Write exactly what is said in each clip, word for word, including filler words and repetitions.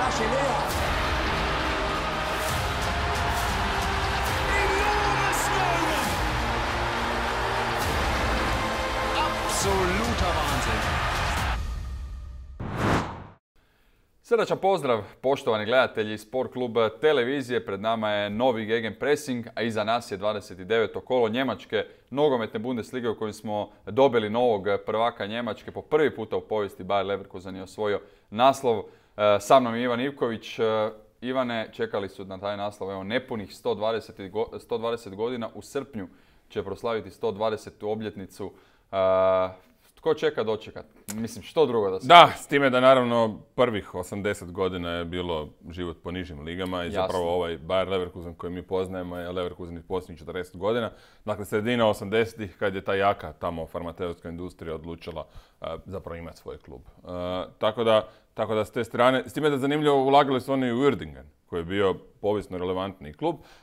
Flasche leer. Enormes Moment. Absoluter Wahnsinn. Srdačan pozdrav, poštovani gledatelji Sport klub televizije. Pred nama je novi gegenpressing, a iza nas je dvadeset deveto kolo Njemačke nogometne Bundeslige u kojem smo dobili novog prvaka Njemačke. Po prvi puta u povijesti Bayer Leverkusen je osvojio naslov. Sa mnom je Ivan Ivković. Ivane, čekali su na taj naslov evo, nepunih sto dvadeset godina. U srpnju će proslaviti sto dvadesetu obljetnicu. Tko čeka dočekat? Mislim, što drugo da se... Da, s time da naravno prvih osamdeset godina je bilo život po nižim ligama i Jasno. Zapravo ovaj Bayer Leverkusen koji mi poznajemo je Leverkusen iz posljednjih četrdeset godina. Dakle, sredina osamdesetih kad je ta jaka tamo farmaceutska industrija odlučila uh, zapravo imati svoj klub. Uh, tako, da, tako da s te strane, s time da zanimljivo ulagali su oni u Uerdingen koji je bio povijesno relevantni klub, uh,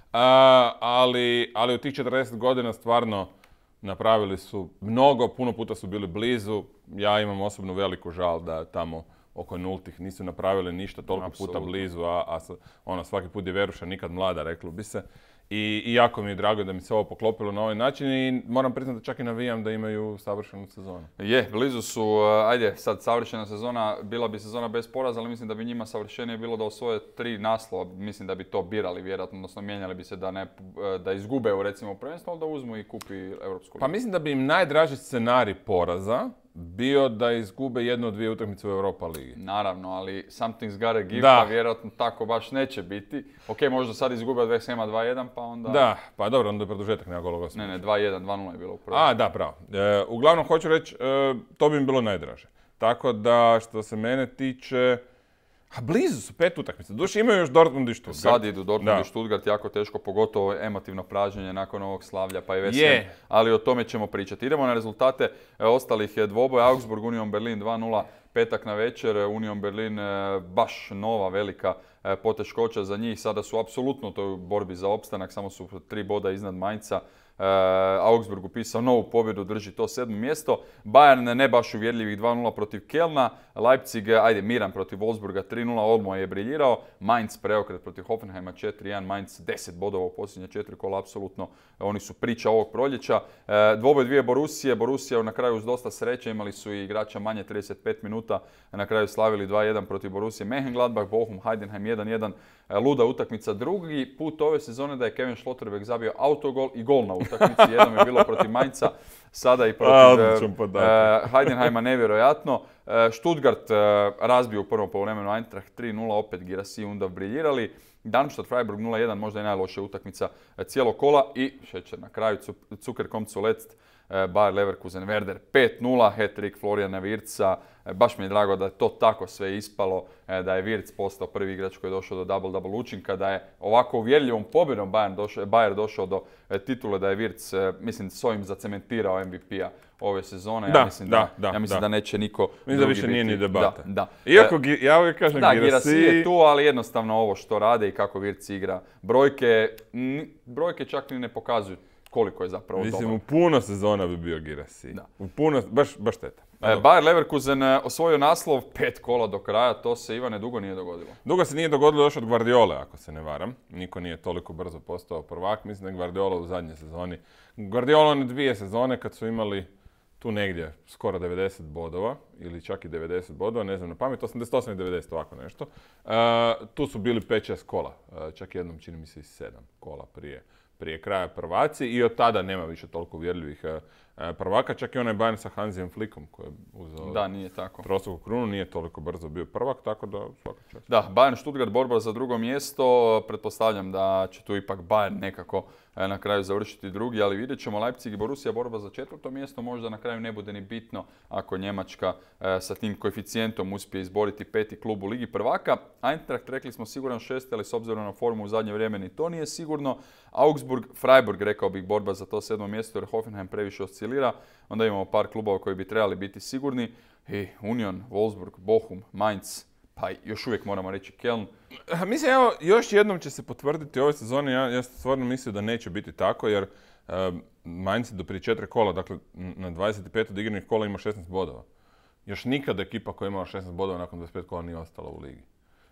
ali, ali u tih četrdeset godina stvarno napravili su mnogo, puno puta su bili blizu. Ja imam osobno veliku žal da tamo oko nultih nisu napravili ništa toliko Apsolutno. puta blizu, a, a ono, svaki put je Veruša nikad mlada, reklo bi se. I, I jako mi je drago da mi se ovo poklopilo na ovaj način i moram priznati da čak i navijam da imaju savršenu sezonu. Je, blizu su, ajde, sad savršena sezona, bila bi sezona bez poraza, ali mislim da bi njima savršenije bilo da osvoje tri naslova. Mislim da bi to birali vjerojatno, odnosno mijenjali bi se da, ne, da izgube u recimo prvenstvo, ali da uzmu i kupi Europsku ligu. Pa mislim da bi im najdraži scenarij poraza bio da izgube jednu od dvije utakmice u Europa ligi. Naravno, ali something's gotta give, Da. pa vjerojatno tako baš neće biti. Ok, možda sad izgube od West Hama dva jedan, pa onda... Da, pa dobro, onda je produžetak, nema golova. Ne, ne, dva jedan, dva nula je bilo u prvom. A, da, pravo. E, uglavnom, hoću reći, e, to bi im bilo najdraže. Tako da, što se mene tiče... A blizu su pet utakmica. Duše imaju još Dortmund i Stuttgart. Sad idu Dortmund Da. i Stuttgart, jako teško, pogotovo emotivno pražnjenje nakon ovog slavlja, pa i West Je. Ham, ali o tome ćemo pričati. Idemo na rezultate e, ostalih e, dvoboja. Augsburg, Union Berlin dva nula, petak na večer. Union Berlin e, baš nova velika e, poteškoća za njih. Sada su apsolutno u toj borbi za opstanak, samo su tri boda iznad Mainza. Uh, Augsburg upisao novu pobjedu, drži to sedmo mjesto. Bayern ne baš uvjerljivih dva nula protiv Kelna. Leipzig, ajde, miran protiv Wolfsburga tri nula, Olmo je briljirao. Mainz preokret protiv Hoffenheima četiri jedan, Mainz deset bodova u posljednje četiri kola, apsolutno oni su priča ovog proljeća. Uh, dvoboj dvije Borusije, Borusija na kraju uz dosta sreće, imali su i igrača manje trideset pet minuta, na kraju slavili dva jedan protiv Borusije Mönchengladbach, Bochum, Heidenheim jedan jedan. Luda utakmica. Drugi put ove sezone da je Kevin Schlotterbeck zabio autogol i gol na utakmici. Jednom je bilo protiv Mainza, sada i protiv uh, Heidenheima, nevjerojatno. Uh, Stuttgart uh, razbio u prvom poluvremenu Eintracht tri nula, opet Girassi Undav briljirali. Darmstadt Freiburg nula jedan, možda i najlošija utakmica cijelog kola. I šećer na kraju, Zucker kommt zuletzt. Bayer Leverkusen Werder pet nula, hat-trick Florijana Wirtza. Baš mi je drago da je to tako sve ispalo, da je Wirtz postao prvi igrač koji je došao do double-double učinka, da je ovako uvjerljivom pobjedom Bayern došao, Bayer došao do titule, da je Wirtz, mislim, s ovim zacementirao M V P-a ove sezone. Da, ja mislim da, da, ja mislim da. da neće niko Mislim da više nije ni debata. Da, da. Iako, ja uvijek kažem Da, Girassi... Girassi je tu, ali jednostavno ovo što rade i kako Wirtz igra. Brojke, brojke čak ni ne pokazuju koliko je zapravo Mislim, dobar. u puno sezona bi bio Girassi. Da. U puno, baš, baš šteta. E, Bayer Leverkusen osvojio naslov, pet kola do kraja, to se Ivane dugo nije dogodilo. Dugo se nije dogodilo još od Guardiole, ako se ne varam. Niko nije toliko brzo postao prvak. Mislim da je Guardiola u zadnjoj sezoni. Guardiola na dvije sezone kad su imali tu negdje skoro devedeset bodova, ili čak i devedeset bodova, ne znam na pamet, osamdeset osam i devedeset, ovako nešto. Uh, tu su bili pet šest kola, uh, čak jednom čini mi se i sedam kola prije. prije kraja prvaci i od tada nema više toliko uvjerljivih uh, prvaka. Čak i onaj Bayern sa Hansijem Flickom koji je uzeo Da, nije tako. trostruku krunu, nije toliko brzo bio prvak, tako da svaka čast. Da, Bayern Stuttgart borba za drugo mjesto. Pretpostavljam da će tu ipak Bayern nekako na kraju završiti drugi, ali vidjet ćemo. Leipzig i Borussia borba za četvrto mjesto. Možda na kraju ne bude ni bitno ako Njemačka e, sa tim koeficijentom uspije izboriti peti klub u Ligi prvaka. Eintracht, rekli smo, siguran šesti, ali s obzirom na formu u zadnje vrijeme ni to nije sigurno. Augsburg, Freiburg, rekao bih, borba za to sedmo mjesto jer Hoffenheim previše oscilira. Onda imamo par klubova koji bi trebali biti sigurni. I Union, Wolfsburg, Bochum, Mainz, pa još uvijek moramo reći Keln. Mislim, evo, još jednom će se potvrditi ove sezone. Ja, ja stvarno mislim da neće biti tako, jer uh, Mainz do prije četiri kola, dakle na dvadeset pet odigranih kola ima šesnaest bodova. Još nikada ekipa koja je imala šesnaest bodova nakon dvadeset pet kola nije ostala u ligi.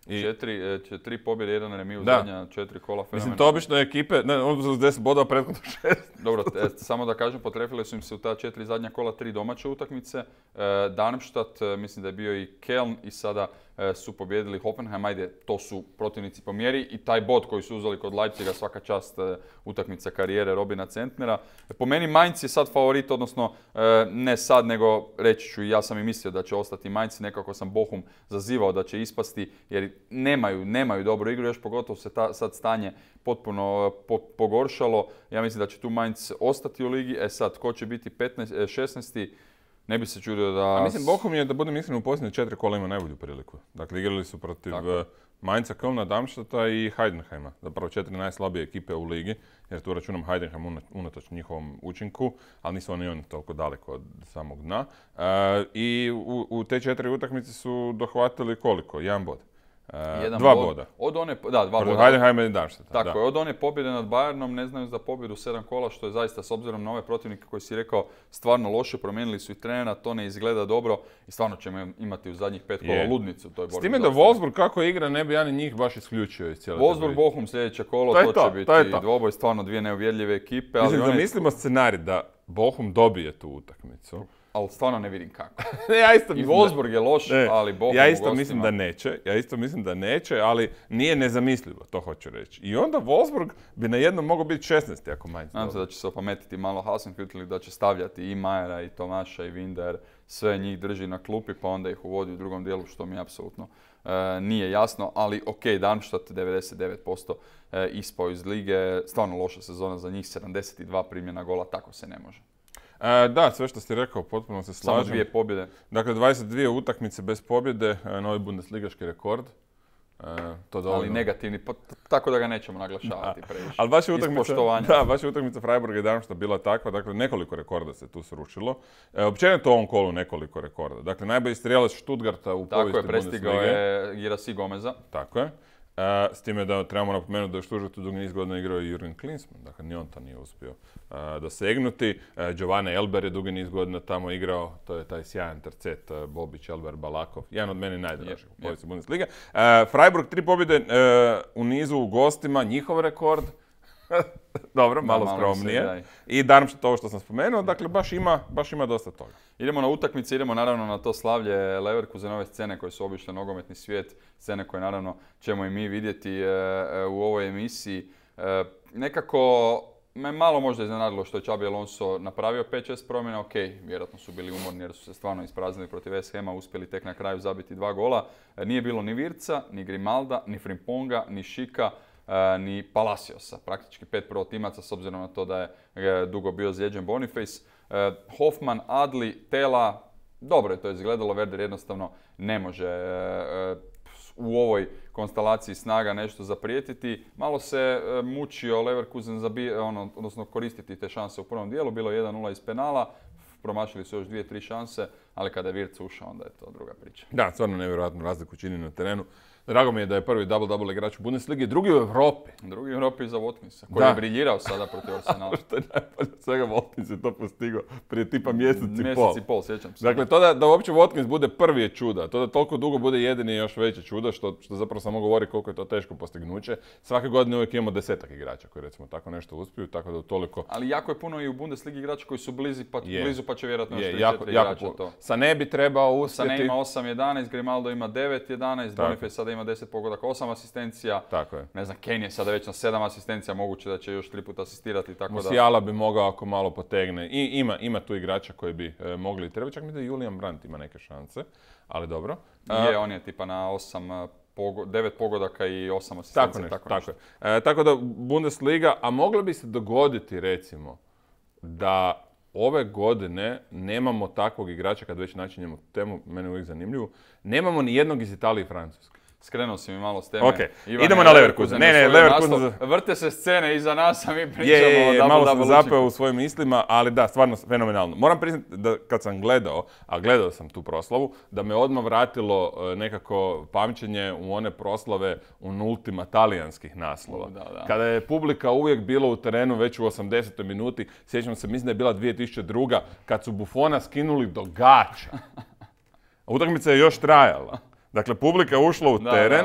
I... Četiri, e, tri pobjede, jedan remi u Da. zadnja četiri kola. Mislim, fenomenalno. to obično ekipe, ne, oni su s deset bodova prethodno šest. Dobro, e, samo da kažem, potrefile su im se u ta četiri zadnja kola tri domaće utakmice. E, Darmstadt, e, mislim da je bio i Köln i sada e, su pobjedili Hoffenheim. Ajde, to su protivnici po mjeri i taj bod koji su uzeli kod Leipziga, svaka čast e, utakmica karijere Robina Centnera. E, po meni Mainz je sad favorit, odnosno e, ne sad, nego reći ću i ja sam i mislio da će ostati Mainz. Nekako sam Bochum zazivao da će ispasti jer nemaju, nemaju dobru igru, još pogotovo se ta, sad stanje potpuno po, pogoršalo. Ja mislim da će tu Mainz ostati u ligi. E sad, ko će biti petnaesti, šesnaesti Ne bi se čudio da... A mislim, Bochum je, da budem iskren, u posljednje četiri kola ima najbolju priliku. Dakle, igrali su protiv uh, Mainza, Kölna, Darmstadta i Heidenheima. Zapravo četiri najslabije ekipe u ligi, jer tu računam Heidenheim unatoč njihovom učinku, ali nisu oni oni toliko daleko od samog dna. Uh, I u, u te četiri utakmice su dohvatili koliko? Jedan bod. Uh, dva bod. boda. Od one, da, dva Protiv boda. Heidenheima i Darmstadta. Tako da. je, od one pobjede nad Bayernom ne znaju za pobjedu sedam kola, što je zaista s obzirom na ove protivnike koji si rekao stvarno loše, promijenili su i trenera, to ne izgleda dobro i stvarno ćemo imati u zadnjih pet kola Je. ludnicu. To je S time da Wolfsburg kako igra ne bi ja ni njih baš isključio iz cijele Wolfsburg, Bochum sljedeće kolo, to, to, to će biti to je to. dvoboj, stvarno dvije neuvjerljive ekipe. Ali Mislim, one... zamislimo scenarij da Bochum dobije tu utakmicu. Ali stvarno ne vidim kako. ja isto I mislim Wolfsburg da... je loš, ne, ali Bochum Ja isto u gostima... mislim da neće, ja isto mislim da neće, ali nije nezamislivo, to hoću reći. I onda Wolfsburg bi na jednom mogao biti šesnaesti ako Mainz. Nadam se da će se opametiti malo Hasenhüttl, da će stavljati i Majera i Tomaša i Winder, sve njih drži na klupi pa onda ih uvodi u drugom dijelu, što mi apsolutno e, nije jasno. Ali ok, Darmstadt devedeset devet posto e, ispao iz lige, stvarno loša sezona za njih, sedamdeset dva primljena gola, tako se ne može. E, da, sve što si rekao, potpuno se slažem. Samo dvije pobjede. Dakle, dvadeset dvije utakmice bez pobjede, e, novi bundesligaški rekord. E, to dovoljno. Ali negativni, pa, tako da ga nećemo naglašavati previše. Ali baš je utakmica, poštovanja. da, baš je utakmica Freiburga i Darmstadta bila takva, dakle nekoliko rekorda se tu srušilo. E, općenito u ovom kolu nekoliko rekorda. Dakle, najbolji strijelac Stuttgarta u Tako povijesti je, prestigao Bundeslige. je Girassi Gomeza. Tako je. E, s time da trebamo napomenuti da je u Stuttgartu dugi niz godina igrao i Jürgen Klinsmann, dakle ni on to nije uspio e, dosegnuti. E, Giovanni Elber je dugi niz godina tamo igrao, to je taj sjajan tercet, e, Bobić, Elber, Balakov, jedan od meni najdražih u povijesti Bundeslige. E, Freiburg tri pobjede e, u nizu u gostima, njihov rekord. Dobro, malo Da, malo skromnije. se, daj. I Darmstadt, ovo što sam spomenuo, dakle baš ima, baš ima dosta toga. Idemo na utakmice, idemo naravno na to slavlje Leverkusenove scene koje su obišle nogometni svijet, scene koje naravno ćemo i mi vidjeti e, e, u ovoj emisiji. E, nekako me malo možda iznenadilo što je Xabi Alonso napravio pet šest promjena, ok, vjerojatno su bili umorni jer su se stvarno ispraznili protiv West Hama, uspjeli tek na kraju zabiti dva gola. E, nije bilo ni Virca, ni Grimalda, ni Frimponga, ni Šika, Uh, ni Palaciosa, praktički pet prvotimaca s obzirom na to da je uh, dugo bio zlijeđen Boniface. Uh, Hoffman, Adli, Tela, dobro je to izgledalo, Werder jednostavno ne može uh, u ovoj konstelaciji snaga nešto zaprijetiti. Malo se uh, mučio Leverkusen zabi, ono, odnosno koristiti te šanse u prvom dijelu, bilo je jedan nula iz penala, promašili su još dvije, tri šanse, ali kada je Virc ušao, onda je to druga priča. Da, stvarno nevjerojatnu razliku čini na terenu. Drago mi je da je prvi double-double igrač u Bundesligi, drugi u Europi. Drugi u Europi za Watkinsa, koji Da. je briljirao sada protiv Arsenala. Što je najbolje od svega, Watkins je to postigao prije tipa mjesec i pol. Mjesec i pol, sjećam se. Dakle, to da, da uopće Watkins bude prvi je čuda, to da toliko dugo bude jedini je još veće čudo, što, što zapravo samo govori koliko je to teško postignuće. Svake godine uvijek imamo desetak igrača koji recimo tako nešto uspiju, tako da toliko... Ali jako je puno i u Bundesligi igrača koji su blizi, pa, Je. blizu pa će vjerojatno još Je, tri jako, četiri jako igrača puno. to. Sané bi trebao uspjeti. Sané ima osam jedanaest, Grimaldo ima devet jedanaest, Tako. Boniface sada ima deset pogodaka, osam asistencija. Tako je. Ne znam, Kane je sada već na sedam asistencija, moguće da će još tri puta asistirati, tako da... Musiala bi mogao ako malo potegne. I ima, ima tu igrača koji bi e, mogli trebati. Čak mi da Julian Brandt ima neke šanse, ali dobro. Je, on je tipa na osam, pogo, devet pogodaka i osam asistencija. Tako nešto, tako je. E, tako da Bundesliga, a moglo bi se dogoditi recimo da ove godine nemamo takvog igrača, kad već načinjemo temu, mene uvijek zanimljivu, nemamo ni jednog iz Italije i Francuske. Skrenuo si mi malo s teme. Ok, Ivan idemo je na Leverkusen. Ne, ne, osvojio Leverkusen naslov. Vrte se scene iza nas, a mi pričamo Je, je, je, o malo sam double-double zapeo učinku. u svojim mislima, ali da, stvarno fenomenalno. Moram priznati da kad sam gledao, a gledao sam tu proslavu, da me odmah vratilo e, nekako pamćenje u one proslave u nultima talijanskih naslova. U, da, da. Kada je publika uvijek bila u terenu već u osamdesetoj minuti, sjećam se, mislim da je bila dvije tisuće druga, kad su Buffona skinuli do gaća. Utakmica je još trajala. Dakle, publika je ušla u Da, teren da, da.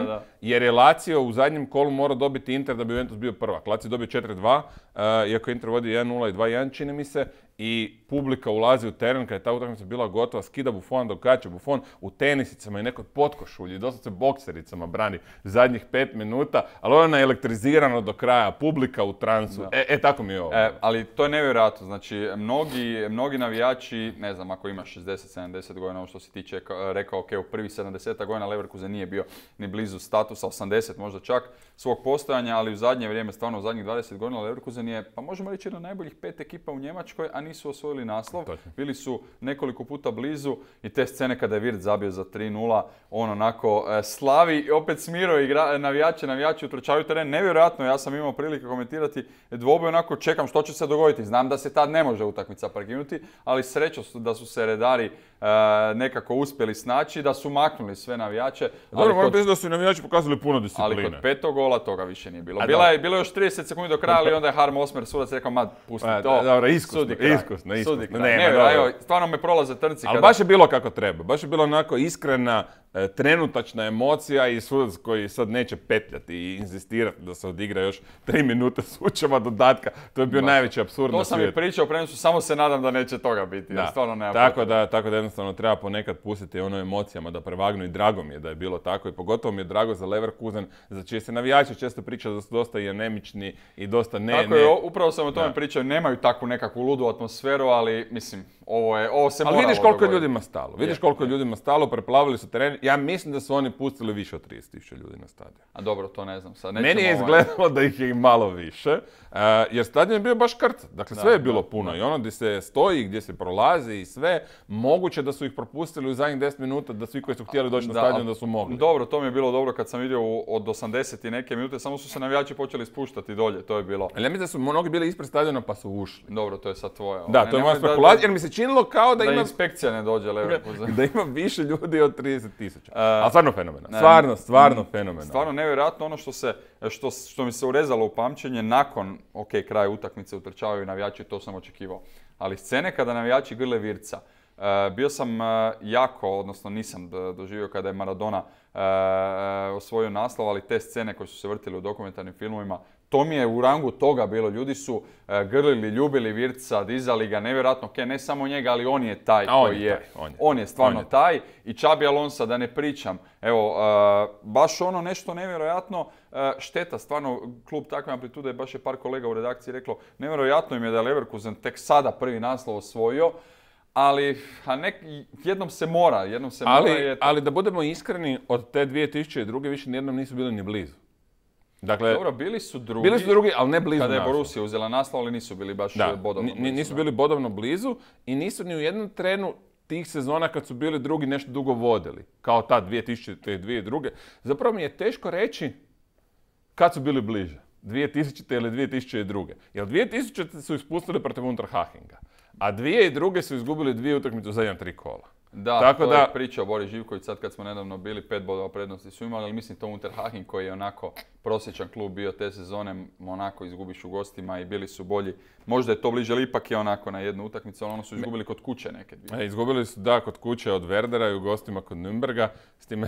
jer je Lazio u zadnjem kolu morao dobiti Inter da bi Juventus bio prvak. Lazio dobio četiri dva, uh, iako Inter vodi jedan nula i dva jedan, čini mi se, i publika ulazi u teren kada je ta utakmica bila gotova, skida Buffon, dokače Buffon u tenisicama i nekoj potkošulji, dosta se boksericama brani zadnjih pet minuta, ali ono je elektrizirano do kraja, publika u transu, e, e tako mi je ovo. E, ali to je nevjerojatno, znači mnogi, mnogi navijači, ne znam, ako ima šezdeset sedamdeset godina, ovo što si ti čeka, rekao, ok, u prvih sedamdeset godina Leverkusen nije bio ni blizu statusa, osamdeset možda čak svog postojanja, ali u zadnje vrijeme, stvarno u zadnjih dvadeset godina Leverkusen je, pa možemo reći, jedna od najboljih pet ekipa u Njemačkoj, a nisu osvojili naslov. Bili su nekoliko puta blizu i te scene kada je Wirtz zabio za tri nula, on onako e, slavi i opet smirao igra, navijače, navijači utrčavaju teren. Nevjerojatno, ja sam imao prilike komentirati dvoboj, onako čekam što će se dogoditi. Znam da se tad ne može utakmica prekinuti, ali srećo su da su se redari e, nekako uspjeli snaći, da su maknuli sve navijače. Dobro, moram reći da su navijači pokazali puno discipline. Ali kod petog gola toga više nije bilo. Bila je, bilo je još trideset sekundi do kraja, ali onda je Harm Osmer sudac rekao, ma pusti to. Dobro, iskusno, iskusno, iskusno. Ne, ne, ne, evo, stvarno me prolaze trnci. Ali kada... baš je bilo kako treba. Baš je bilo onako iskrena, e, trenutačna emocija i sudac koji sad neće petljati i inzistirati da se odigra još tri minute sučeva dodatka. To je bio baš najveći apsurd na svijetu. To sam i pričao, prenosu, samo se nadam da neće toga biti. Da. Stvarno nema tako, da, tako da jednostavno treba ponekad pustiti ono emocijama da prevagnu i drago mi je da je bilo tako. I pogotovo mi je drago za Leverkusen, za čije se navijači često pričaju da su dosta i anemični i dosta ne... Tako ne... je, upravo sam o tome pričao, nemaju takvu nekakvu ludu atmosferu, ali mislim, ovo je, ovo se ali moralo vidiš koliko je dogoditi. ljudima stalo, vidiš koliko je ljudima stalo, preplavili su teren. Ja mislim da su oni pustili više od trideset tisuća ljudi na stadion. A dobro, to ne znam sad. Meni je izgledalo ovaj... da ih je i malo više, uh, jer stadion je bio baš krcat. Dakle, sve da, je bilo da, puno da. I ono gdje se stoji, gdje se prolazi i sve, moguće da su ih propustili u zadnjih deset minuta, da svi koji su htjeli doći na stadion da su mogli. Dobro, to mi je bilo dobro kad sam vidio od osamdeset i neke minute, samo su se navijači počeli spuštati dolje, to je bilo. Ali ja mislim da su mnogi bili ispred stadiona pa su ušli. Dobro, to je sad tvoje. Da, to je moja spekulacija, jer mi se činilo kao da, da ima... inspekcija ne dođe Leverkusen. Da ima više ljudi od trideset tisuća. Uh, Ali stvarno fenomenalno. Stvarno, stvarno fenomenalno. Stvarno nevjerojatno ono što se, što, što mi se urezalo u pamćenje nakon, ok, kraja utakmice utrčavaju navijači, to sam očekivao. Ali scene kada navijači grle Wirtza. Uh, bio sam uh, jako, odnosno nisam doživio kada je Maradona uh, osvojio naslov, ali te scene koje su se vrtile u dokumentarnim filmovima, to mi je u rangu toga bilo. Ljudi su uh, grlili, ljubili Wirtza, dizali ga, nevjerojatno, okay, ne samo njega, ali on je taj A koji on je, je, taj, on je, on je stvarno on je. taj. I Xabi Alonso, da ne pričam, evo, uh, baš ono nešto nevjerojatno, uh, šteta, stvarno, klub takve amplitude, baš je par kolega u redakciji reklo, nevjerojatno im je da je Leverkusen tek sada prvi naslov osvojio. Ali, a nek, jednom se mora, jednom se ali, mora je... Ali da budemo iskreni, od te dvije tisuće druge više nijednom nisu bili ni blizu. Dakle, dobro, bili su drugi. Bili su drugi, ali ne blizu kada je naslov. Borussia uzela naslov, ali nisu bili baš da, bodovno blizu. Nisu bili bodovno blizu i nisu ni u jednom trenu tih sezona kad su bili drugi nešto dugo vodili. Kao ta dvije tisućite i dvije druge. Zapravo mi je teško reći kad su bili bliže. dvije tisućite ili dvije tisuće druge. Jer dvije tisućite su ispustili protiv Unterhachinga. A dvije i druge su izgubili dvije utakmice u zadnja tri kola. Da, tako to da... je pričao Boris Živković sad kad smo nedavno bili, pet bodova prednosti su imali, ali mislim to Unterhaching koji je onako prosječan klub bio te sezone, onako izgubiš u gostima i bili su bolji. Možda je to bliže, ali ipak je onako na jednu utakmicu, ali ono su izgubili kod kuće neke dvije. E, izgubili su da kod kuće od Werdera i u gostima kod Nürnberga, s time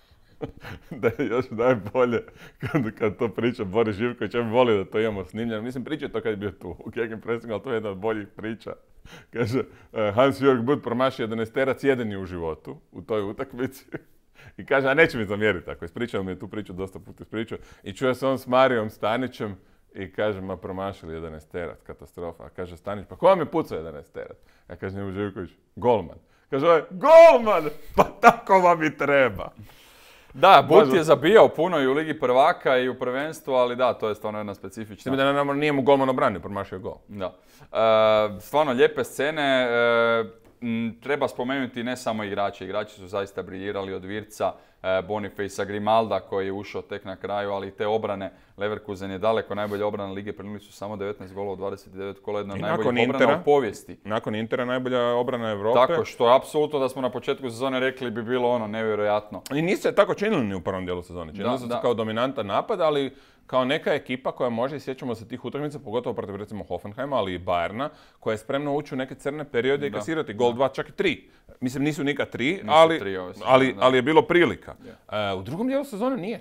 da je još najbolje kad, kad to priča Boris Živković, ja bih volio da to imamo snimljeno. Nisam pričao to kad je bio tu u Gegenpressingu, ali to je jedna od boljih priča. Kaže, Hans-Jörg Butt promašio jedanaesterac jedini u životu u toj utakmici. I kaže, a neće mi zamjeriti tako. Ispričao mi je tu priču, dosta puta ispričao. I čuje se on s Marijom Stanićem i kaže, ma promašili jedanaesterac, katastrofa. A kaže Stanić, pa ko vam je pucao jedanaesterac? Ja kaže njemu Živković, golman. Kaže ovaj, golman! Pa tako vam i treba. Da, Butt je zabijao puno i u Ligi prvaka i u prvenstvu, ali da, to je stvarno jedna specifična... Stim da nam nije mu golman obranio, promašio gol. Da. E, stvarno lijepe scene, e, m, treba spomenuti ne samo igrače, igrači su zaista briljirali od Wirtza, e, Boniface'a, Grimalda koji je ušao tek na kraju, ali i te obrane, Leverkusen je daleko najbolja obrana Lige, primili su samo devetnaest golova u dvadeset devet kola, jedna od najboljih obrana u povijesti. Nakon Intera najbolja obrana Europe. Tako, što je apsolutno da smo na početku sezone rekli bi bilo ono nevjerojatno. I nisu se tako činili ni u prvom dijelu sezone. Činili su se kao dominantan napad, ali kao neka ekipa koja može, sjećamo se tih utakmica, pogotovo protiv recimo Hoffenheima, ali i Bayerna, koja je spremna ući u neke crne periode i kasirati gol dva, čak i tri. Mislim, nisu nikad tri, ali, tri, ali, da. ali je bilo prilika. Yeah. Uh, u drugom dijelu sezone nije tako.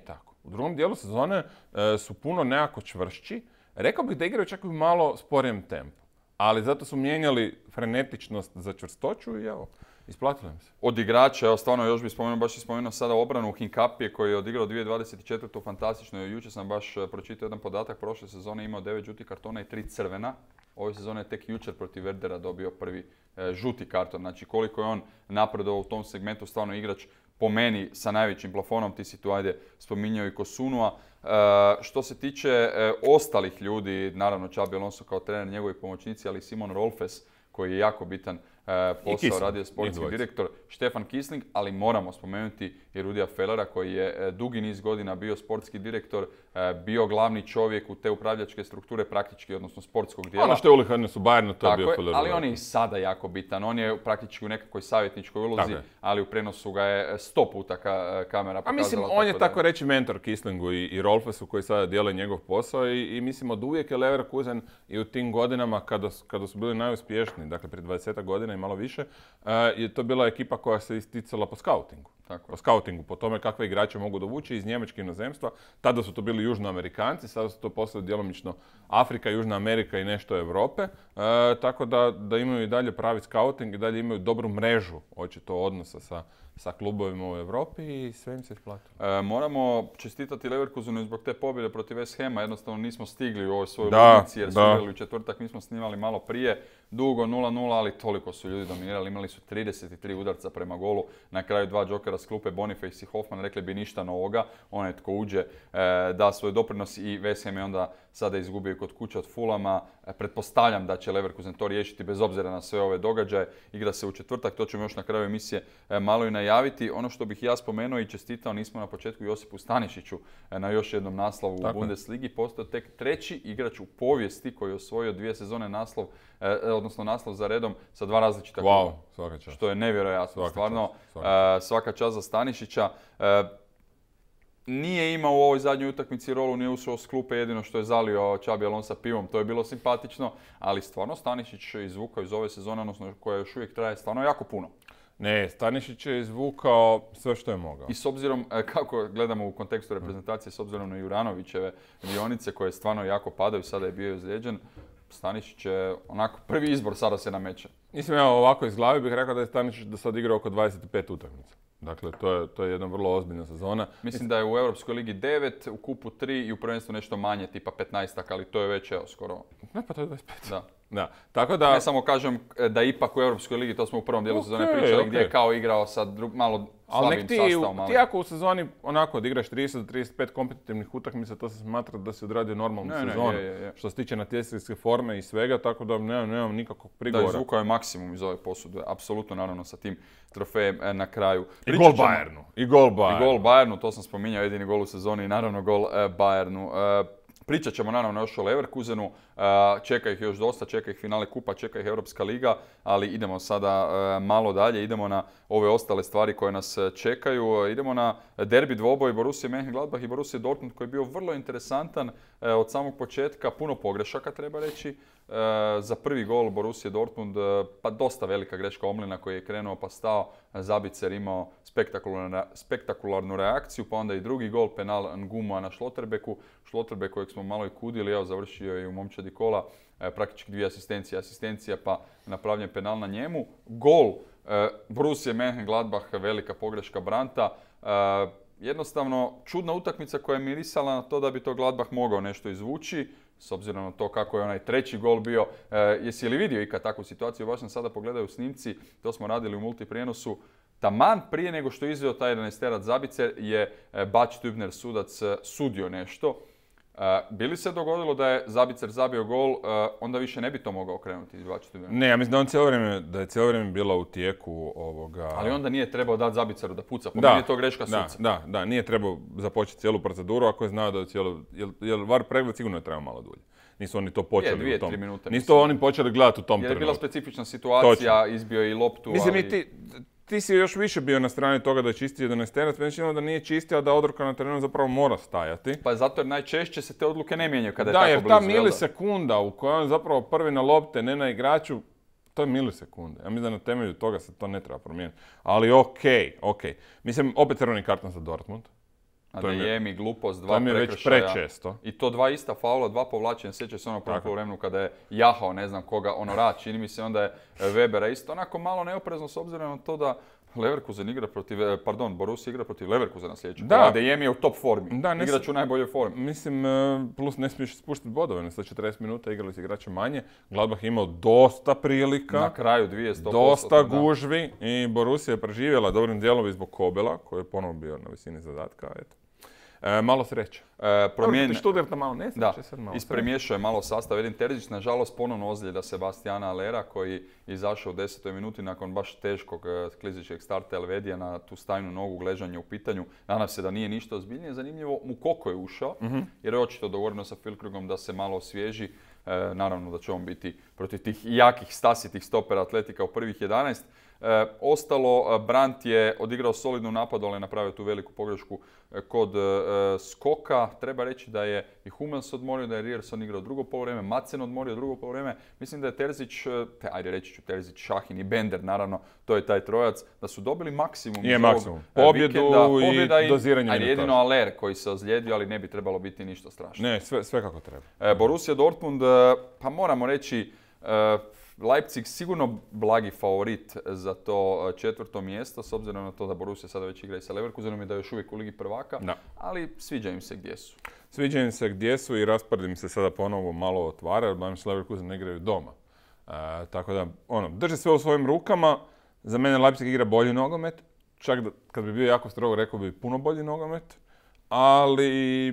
U drugom dijelu sezone e, su puno nekako čvršći. Rekao bih da igraju čak i u malo sporijem tempu. Ali zato su mijenjali frenetičnost za čvrstoću i evo, isplatilo im se. Od igrača, evo stvarno još bih spomenuo, baš i spomenuo sada obranu Hinkapije koji je odigrao dvije tisuće dvadeset četvrte fantastično. Jučer sam baš pročitao jedan podatak, prošle sezone imao devet žutih kartona i tri crvena. Ove sezone je tek jučer protiv Verdera dobio prvi e, žuti karton. Znači koliko je on napredovao u tom segmentu, stvarno igrač po meni sa najvećim plafonom, ti si tu ajde spominjao i Kosunua. E, što se tiče e, ostalih ljudi, naravno Xabi Alonso kao trener, njegovi pomoćnici, ali Simon Rolfes koji je jako bitan e, posao, radio sportski direktor, Stefan Kisling, ali moramo spomenuti i Rudija Fellera koji je e, dugi niz godina bio sportski direktor, e, bio glavni čovjek u te upravljačke strukture praktički, odnosno sportskog dijela. Ono što je Uli Hoeneß u Bayernu, to je bio Feller. Ali on je i sada jako bitan. On je praktički u nekakvoj savjetničkoj ulozi, je. ali u prenosu ga je sto puta ka, kamera pokazala. A mislim, on je tako reći mentor Kislingu i, i Rolfesu koji sada dijele njegov posao i, i mislim od uvijek je Leverkusen i u tim godinama kada, kada su bili najuspješniji, dakle prije dvadeset godina i malo više, uh, je to bila ekipa koja se isticala po skautingu. Tako. Po skautingu, po tome kakve igrače mogu dovući iz Njemačke inozemstva. Tada su to bili Južnoamerikanci, sada su to postali djelomično Afrika, Južna Amerika i nešto Europe. E, tako da, da imaju i dalje pravi skauting i dalje imaju dobru mrežu očito odnosa sa, sa klubovima u Europi i sve im se isplati. E, moramo čestitati Leverkusenu zbog te pobjede protiv West Hama. Jednostavno nismo stigli u ovoj svojoj ludnici jer su igrali u četvrtak, mi smo snimali malo prije. Dugo nula nula, ali toliko su ljudi dominirali. Imali su trideset tri udarca prema golu. Na kraju dva džokera s klupe, Boniface i Hoffman, rekli bi ništa novoga. Onaj tko uđe e, da svoj doprinos i West Ham je onda sada izgubio kod kuće od Fulama. E, pretpostavljam da će Leverkusen to riješiti bez obzira na sve ove događaje. Igra se u četvrtak, to ćemo još na kraju emisije e, malo i najaviti. Ono što bih ja spomenuo i čestitao, nismo na početku Josipu Stanišiću e, na još jednom naslovu Tako. u Bundesligi. Postao tek treći igrač u povijesti koji je osvojio dvije sezone naslov, e, odnosno naslov za redom sa dva različita kluba. Wow, svaka čast. Što je nevjerojatno, svaka stvarno. Čast, svaka, e, svaka čast za Stanišića. E, Nije imao u ovoj zadnjoj utakmici rolu, nije ušao s klupe, jedino što je zalio Xabi Alonso pivom, to je bilo simpatično, ali stvarno Stanišić izvukao iz ove sezone, odnosno koja još uvijek traje, stvarno jako puno. Ne, Stanišić je izvukao sve što je mogao. I s obzirom, kako gledamo u kontekstu reprezentacije, s obzirom na Juranovićeve dionice koje stvarno jako padaju, sada je bio izlijeđen, Stanišić je onako prvi izbor, sada se nameće. Mislim, evo ovako iz glave bih rekao da je Stanišić do sad igrao oko dvadeset pet utakmica. Dakle, to je, to je jedna vrlo ozbiljna sezona. Mislim da je u Europskoj ligi devet, u kupu tri i u prvenstvu nešto manje, tipa petnaestak, ali to je već evo skoro... Ne, pa to je dvadeset pet. Da. Da. Tako da... Ne samo kažem da ipak u Europskoj ligi, to smo u prvom dijelu okay, sezone pričali, okay. gdje je kao igrao sa drug, malo slabijim sastavom. Ali ti ako u sezoni onako odigraš trideset do trideset pet kompetitivnih utakmica, to se smatra da si odradio normalnu ne, sezonu. Ne, je, je, je. Što se tiče natjecateljske forme i svega, tako da nemam, nemam nikakvog prigovora. Da, izvukao je maksimum iz ove posude, apsolutno naravno sa tim trofejem na kraju. I gol Bayernu. I gol Bayernu. I gol Bayernu, to sam spominjao, jedini gol u sezoni i naravno gol uh, Bayernu. Uh, Pričat ćemo naravno još o Leverkusenu, čeka ih još dosta, čeka ih finale kupa, čeka ih Europska liga, ali idemo sada malo dalje, idemo na ove ostale stvari koje nas čekaju. Idemo na derbi dvoboj Borussia Mönchengladbach i Borussia Dortmund koji je bio vrlo interesantan od samog početka, puno pogrešaka treba reći. Za prvi gol Borussia Dortmund, pa dosta velika greška Omlina koji je krenuo pa stao, Zabicer imao spektakularnu, spektakularnu reakciju, pa onda i drugi gol, penal Nguma na Schlotterbeku. Schlotterbeck kojeg smo malo i kudili, evo završio je u momčadi kola, praktički dvije asistencije, asistencija pa napravljen penal na njemu. Gol Borussia Mönchengladbach, velika pogreška Brandta. Jednostavno čudna utakmica koja je mirisala na to da bi to Gladbach mogao nešto izvući. S obzirom na to kako je onaj treći gol bio. E, jesi li vidio ikad takvu situaciju? Baš sam sada pogledao u snimci, to smo radili u multiprijenosu. Taman prije nego što je izveo taj jedanaesterac Zabicer je Bač Tübner sudac sudio nešto. E, bi li se dogodilo da je Zabicer zabio gol, e, onda više ne bi to mogao krenuti iz Bač Tübnera? Ne, ja mislim da, on cijelo vrijeme, da je cijelo vrijeme bilo u tijeku ovoga... Ali onda nije trebao dati Zabiceru da puca, po da, meni je to greška da, suca. Da, da, nije trebao započeti cijelu proceduru ako je znao da je cijelo... Jer, jer V A R pregled sigurno je trebao malo dulje. Nisu oni to počeli je, dvije, u tom. Tri minute, nisu to oni počeli gledati u tom jer trenutku. Jer je bila specifična situacija, Točno. Izbio je i loptu, mislim, ali... Ti, ti si još više bio na strani toga da je čistio jedanaesterac, već da nije čistio, a da odluka na terenu zapravo mora stajati. Pa zato jer najčešće se te odluke ne mijenjaju kada da, je tako blizu. Da, jer ta milisekunda u kojoj on zapravo prvi na lopte, ne na igraču, to je milisekunde. Ja mislim da na temelju toga se to ne treba promijeniti. Ali okej, okay, okej. Okay. Mislim, opet crveni karton za Dortmund. To im je- Adeyemi, glupost, To dva mi je već prekršaja. prečesto. I to dva ista faula, dva povlačenja. Sjećaj se ono prvo Tako. vremenu kada je jahao, ne znam koga, ono rad, čini mi se onda je Webera isto onako malo neoprezno s obzirom na to da Leverkusen igra protiv, eh, pardon, Borussia igra protiv Leverkusena sljedećeg. Da. Adeyemi je u top formi. Da, ne Igrač sam- u najboljoj formi. Mislim, e, plus ne smiješ spustiti bodove, na sto četrdeset minuta igrali su igrače manje. Gladbach je imao dosta prilika, Na kraju dvije sto posto. dosta gužvi i Borussia je preživjela dobrim dijelom i zbog Kobela, koji je ponovno bio na visini zadatka. Eto. E, malo sreće. E, promijeni... Dobro, Stuttgarta malo nesreće, Da, sad malo sreće. ispremiješao je malo sastav. Edin Terzić, nažalost, ponovno ozljeda Sebastiana Allera koji je izašao u desetoj minuti nakon baš teškog e, klizičkog starta Elvedija na tu stajnu nogu, ležanje u pitanju. Nadam se da nije ništa ozbiljnije. Zanimljivo, Mukoko je ušao, jer je očito dogovoreno sa Füllkrugom da se malo osvježi. E, naravno da će on biti protiv tih jakih, stasitih stopera Atletika u prvih jedanaest. E, ostalo, Brandt je odigrao solidnu napadu, ali je napravio tu veliku pogrešku e, kod e, skoka. Treba reći da je i Hummels odmorio, da je Ryerson igrao drugo poluvreme, Madsen odmorio drugo poluvreme. Mislim da je Terzić, e, te, ajde reći ću Terzić, Šahin i Bender, naravno, to je taj trojac, da su dobili maksimum. Je iz ovog, maksimum. e, Pobjedu vikenda. i Pobjeda doziranje ajde, minutaža. jedino Aller koji se ozlijedio, ali ne bi trebalo biti ništa strašno. Ne, sve, sve kako treba. E, Borussia Dortmund, e, pa moramo reći, e, Leipzig sigurno blagi favorit za to e, četvrto mjesto, s obzirom na to da Borussia sada već igra i sa Leverkusenom i da je još uvijek u Ligi prvaka, Da. ali sviđa im se gdje su. Sviđa im se gdje su i raspored im se sada ponovo malo otvara, jer Bayern i Leverkusen ne igraju doma. E, tako da, ono, drže sve u svojim rukama. Za mene Leipzig igra bolji nogomet. Čak da, kad bi bio jako strogo, rekao bi puno bolji nogomet. Ali,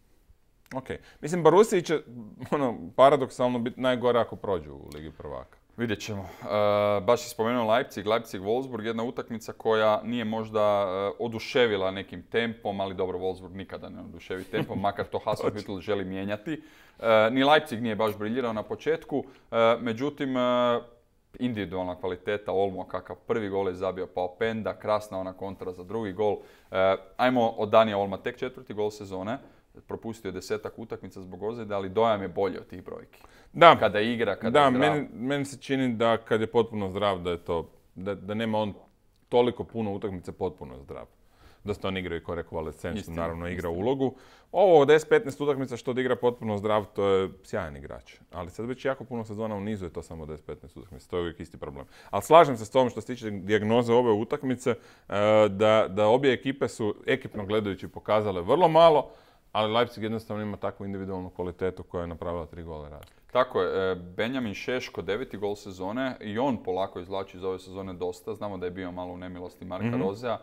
ok. Mislim, Borussia će, ono, paradoksalno biti najgore ako prođu u Ligi prvaka. Vidjet ćemo. E, baš si spomenuo Leipzig, Leipzig-Wolfsburg, jedna utakmica koja nije možda e, oduševila nekim tempom, ali dobro, Wolfsburg nikada ne oduševi tempom, makar to Hasenhüttl želi mijenjati. E, ni Leipzig nije baš briljirao na početku, e, međutim, e, individualna kvaliteta Olmo, kakav prvi gol je zabio pa Openda, krasna ona kontra za drugi gol. E, ajmo od Danija Olma, tek četvrti gol sezone, propustio je desetak utakmica zbog ozljede, ali dojam je bolji od tih brojki. Da, Kada igra, kada da je zdrav. meni, meni se čini da kad je potpuno zdrav, da je to, da, da nema on toliko puno utakmice potpuno zdrav. Dosta on igra i ko rekonvalescent, što Istina, naravno igra istina. ulogu. Ovo deset petnaest utakmica što odigra potpuno zdrav, to je sjajan igrač. Ali sad već jako puno sezona u nizu je to samo deset petnaest utakmica, to je uvijek isti problem. Ali slažem se s tom što se tiče dijagnoze ove utakmice, e, da, da obje ekipe su ekipno gledajući pokazale vrlo malo, ali Leipzig jednostavno ima takvu individualnu kvalitetu koja je napravila tri gole razlike. Tako je, e, Benjamin Šeško, deveti gol sezone, i on polako izvlači iz ove sezone dosta. Znamo da je bio malo u nemilosti Marka Mhm. Rozea.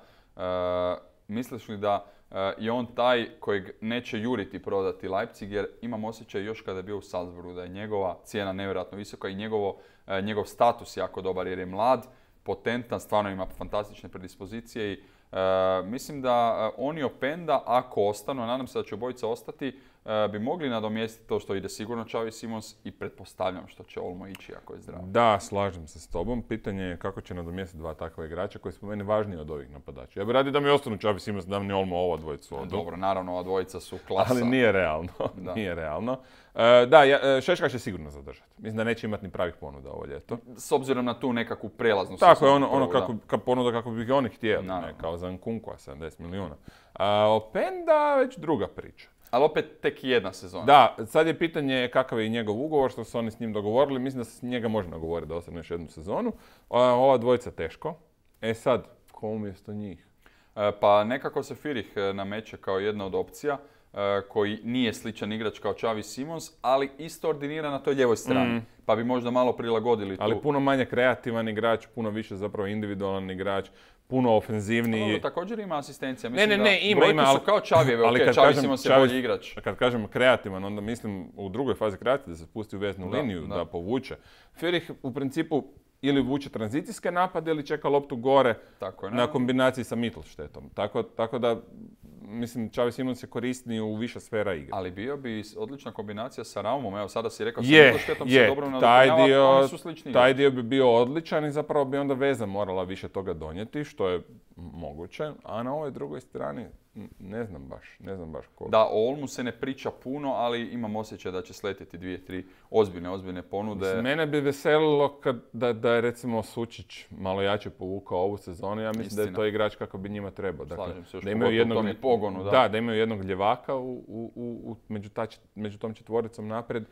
E, misliš li da e, je on taj kojeg neće juriti prodati Leipzig, jer imam osjećaj još kada je bio u Salzburgu da je njegova cijena nevjerojatno visoka i njegovo, e, njegov status jako dobar jer je mlad, potentan, stvarno ima fantastične predispozicije i e, mislim da e, on i Openda, ako ostanu, a nadam se da će obojica ostati, e, bi mogli nadomjestiti to što ide sigurno Xavi Simons i pretpostavljam što će Olmo ići ako je zdrav. Da, slažem se s tobom. Pitanje je kako će nadomjestiti dva takva igrača koji su po meni važniji od ovih napadača. Ja bih radio da mi ostanu Xavi Simons, da mi Olmo ova dvojicu odu. Dobro, naravno, ova dvojica su klasa. Ali nije realno. Da. Nije realno. E, da, ja, e, Šeška će sigurno zadržati. Mislim da neće imati ni pravih ponuda ovo ljeto. S obzirom na tu nekakvu prelaznu Tako je, sezonu ono, ono prvu, kako, da. ka ponuda kako bi ga oni htjeli, Naravno. ne, kao za Nkunkua, sedamdeset milijuna. A, Openda već druga priča. Ali opet tek jedna sezona. Da, sad je pitanje kakav je i njegov ugovor, što su oni s njim dogovorili. Mislim da se s njega može nagovoriti da ostane još jednu sezonu. A, ova dvojica teško. E sad, ko umjesto njih? E, Pa nekako se Firih e, nameće kao jedna od opcija, e, koji nije sličan igrač kao Xavi Simons, ali isto ordinira na toj ljevoj strani. Mm. Pa bi možda malo prilagodili Ali tu. puno manje kreativan igrač, puno više zapravo individualan igrač, puno ofenzivniji. Dobro, također ima asistencija. Ne, Mislim ne, da ne, ima, brojke ima, su ali- kao Xavijeve, ali ok, kad Xavi kažem Simons je Xavi- bolji igrač. Kad kažem kreativan, onda mislim u drugoj fazi kreacije da se spusti u veznu Da, liniju, da. da, povuče. Firih u principu ili vuče tranzicijske napade ili čeka loptu gore Tako je, na naravno. kombinaciji sa Mittelštetom. Tako, tako da, mislim, Xavi Simons je korisniji u više sfera igre. Ali bio bi odlična kombinacija sa Raumom. Evo, sada si rekao sa Je, Mittelštetom se je, dobro taj nadopunjava, dio, oni su slični taj igrači. dio bi bio odličan i zapravo bi onda veza morala više toga donijeti, što je moguće. A na ovoj drugoj strani, Ne znam baš, ne znam baš koliko. Da, o Olmu se ne priča puno, ali imam osjećaj da će sletjeti dvije, tri ozbiljne, ozbiljne ponude. Mislim, mene bi veselilo kad, da, da je recimo Sučić malo jače povukao ovu sezonu. Ja mislim Istina. da je to igrač kako bi njima trebao. Dakle, Slažem se, još da imaju pogotovo u jednog, tom je pogonu, da. da, da imaju jednog ljevaka u, u, u, među, ta, među tom četvoricom naprijed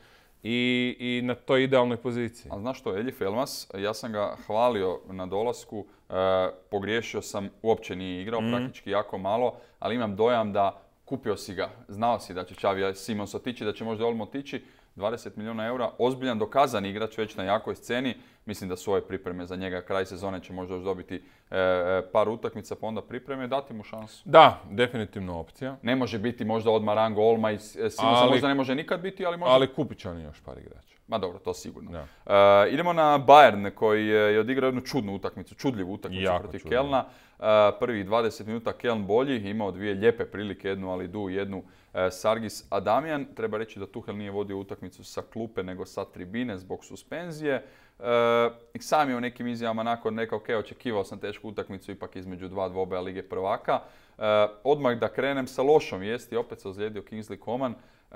i, i na toj idealnoj poziciji. A znaš što, Eljif Elmas, ja sam ga hvalio na dolasku, e, pogriješio sam, uopće nije igrao, Mhm. praktički jako malo, ali imam dojam da kupio si ga, znao si da će Xavi Simons otići, da će možda Olmo otići, dvadeset milijuna eura, ozbiljan dokazani igrač već na jakoj sceni. Mislim da su ove pripreme za njega, kraj sezone će možda još dobiti e, e, par utakmica, pa onda pripreme, dati mu šansu. Da, definitivno opcija. Ne može biti možda odmah rango Olma i Simonsa, Ali- možda ne može nikad biti, ali može. Ali kupit će oni još par igrača. Ma dobro, to sigurno. Da. E, idemo na Bayern koji je odigrao jednu čudnu utakmicu, čudljivu utakmicu Jako protiv čudno. Kelna. E, prvih dvadeset minuta Keln bolji, imao dvije lijepe prilike, jednu Alidu, jednu e, Sargis Adamian. Treba reći da Tuchel nije vodio utakmicu sa klupe nego sa tribine zbog suspenzije. E, i sam je u nekim izjavama nakon rekao, ok, očekivao sam tešku utakmicu ipak između dva dvoboja Lige prvaka. E, odmah da krenem sa lošom vijesti, opet se ozlijedio Kingsley Coman. E,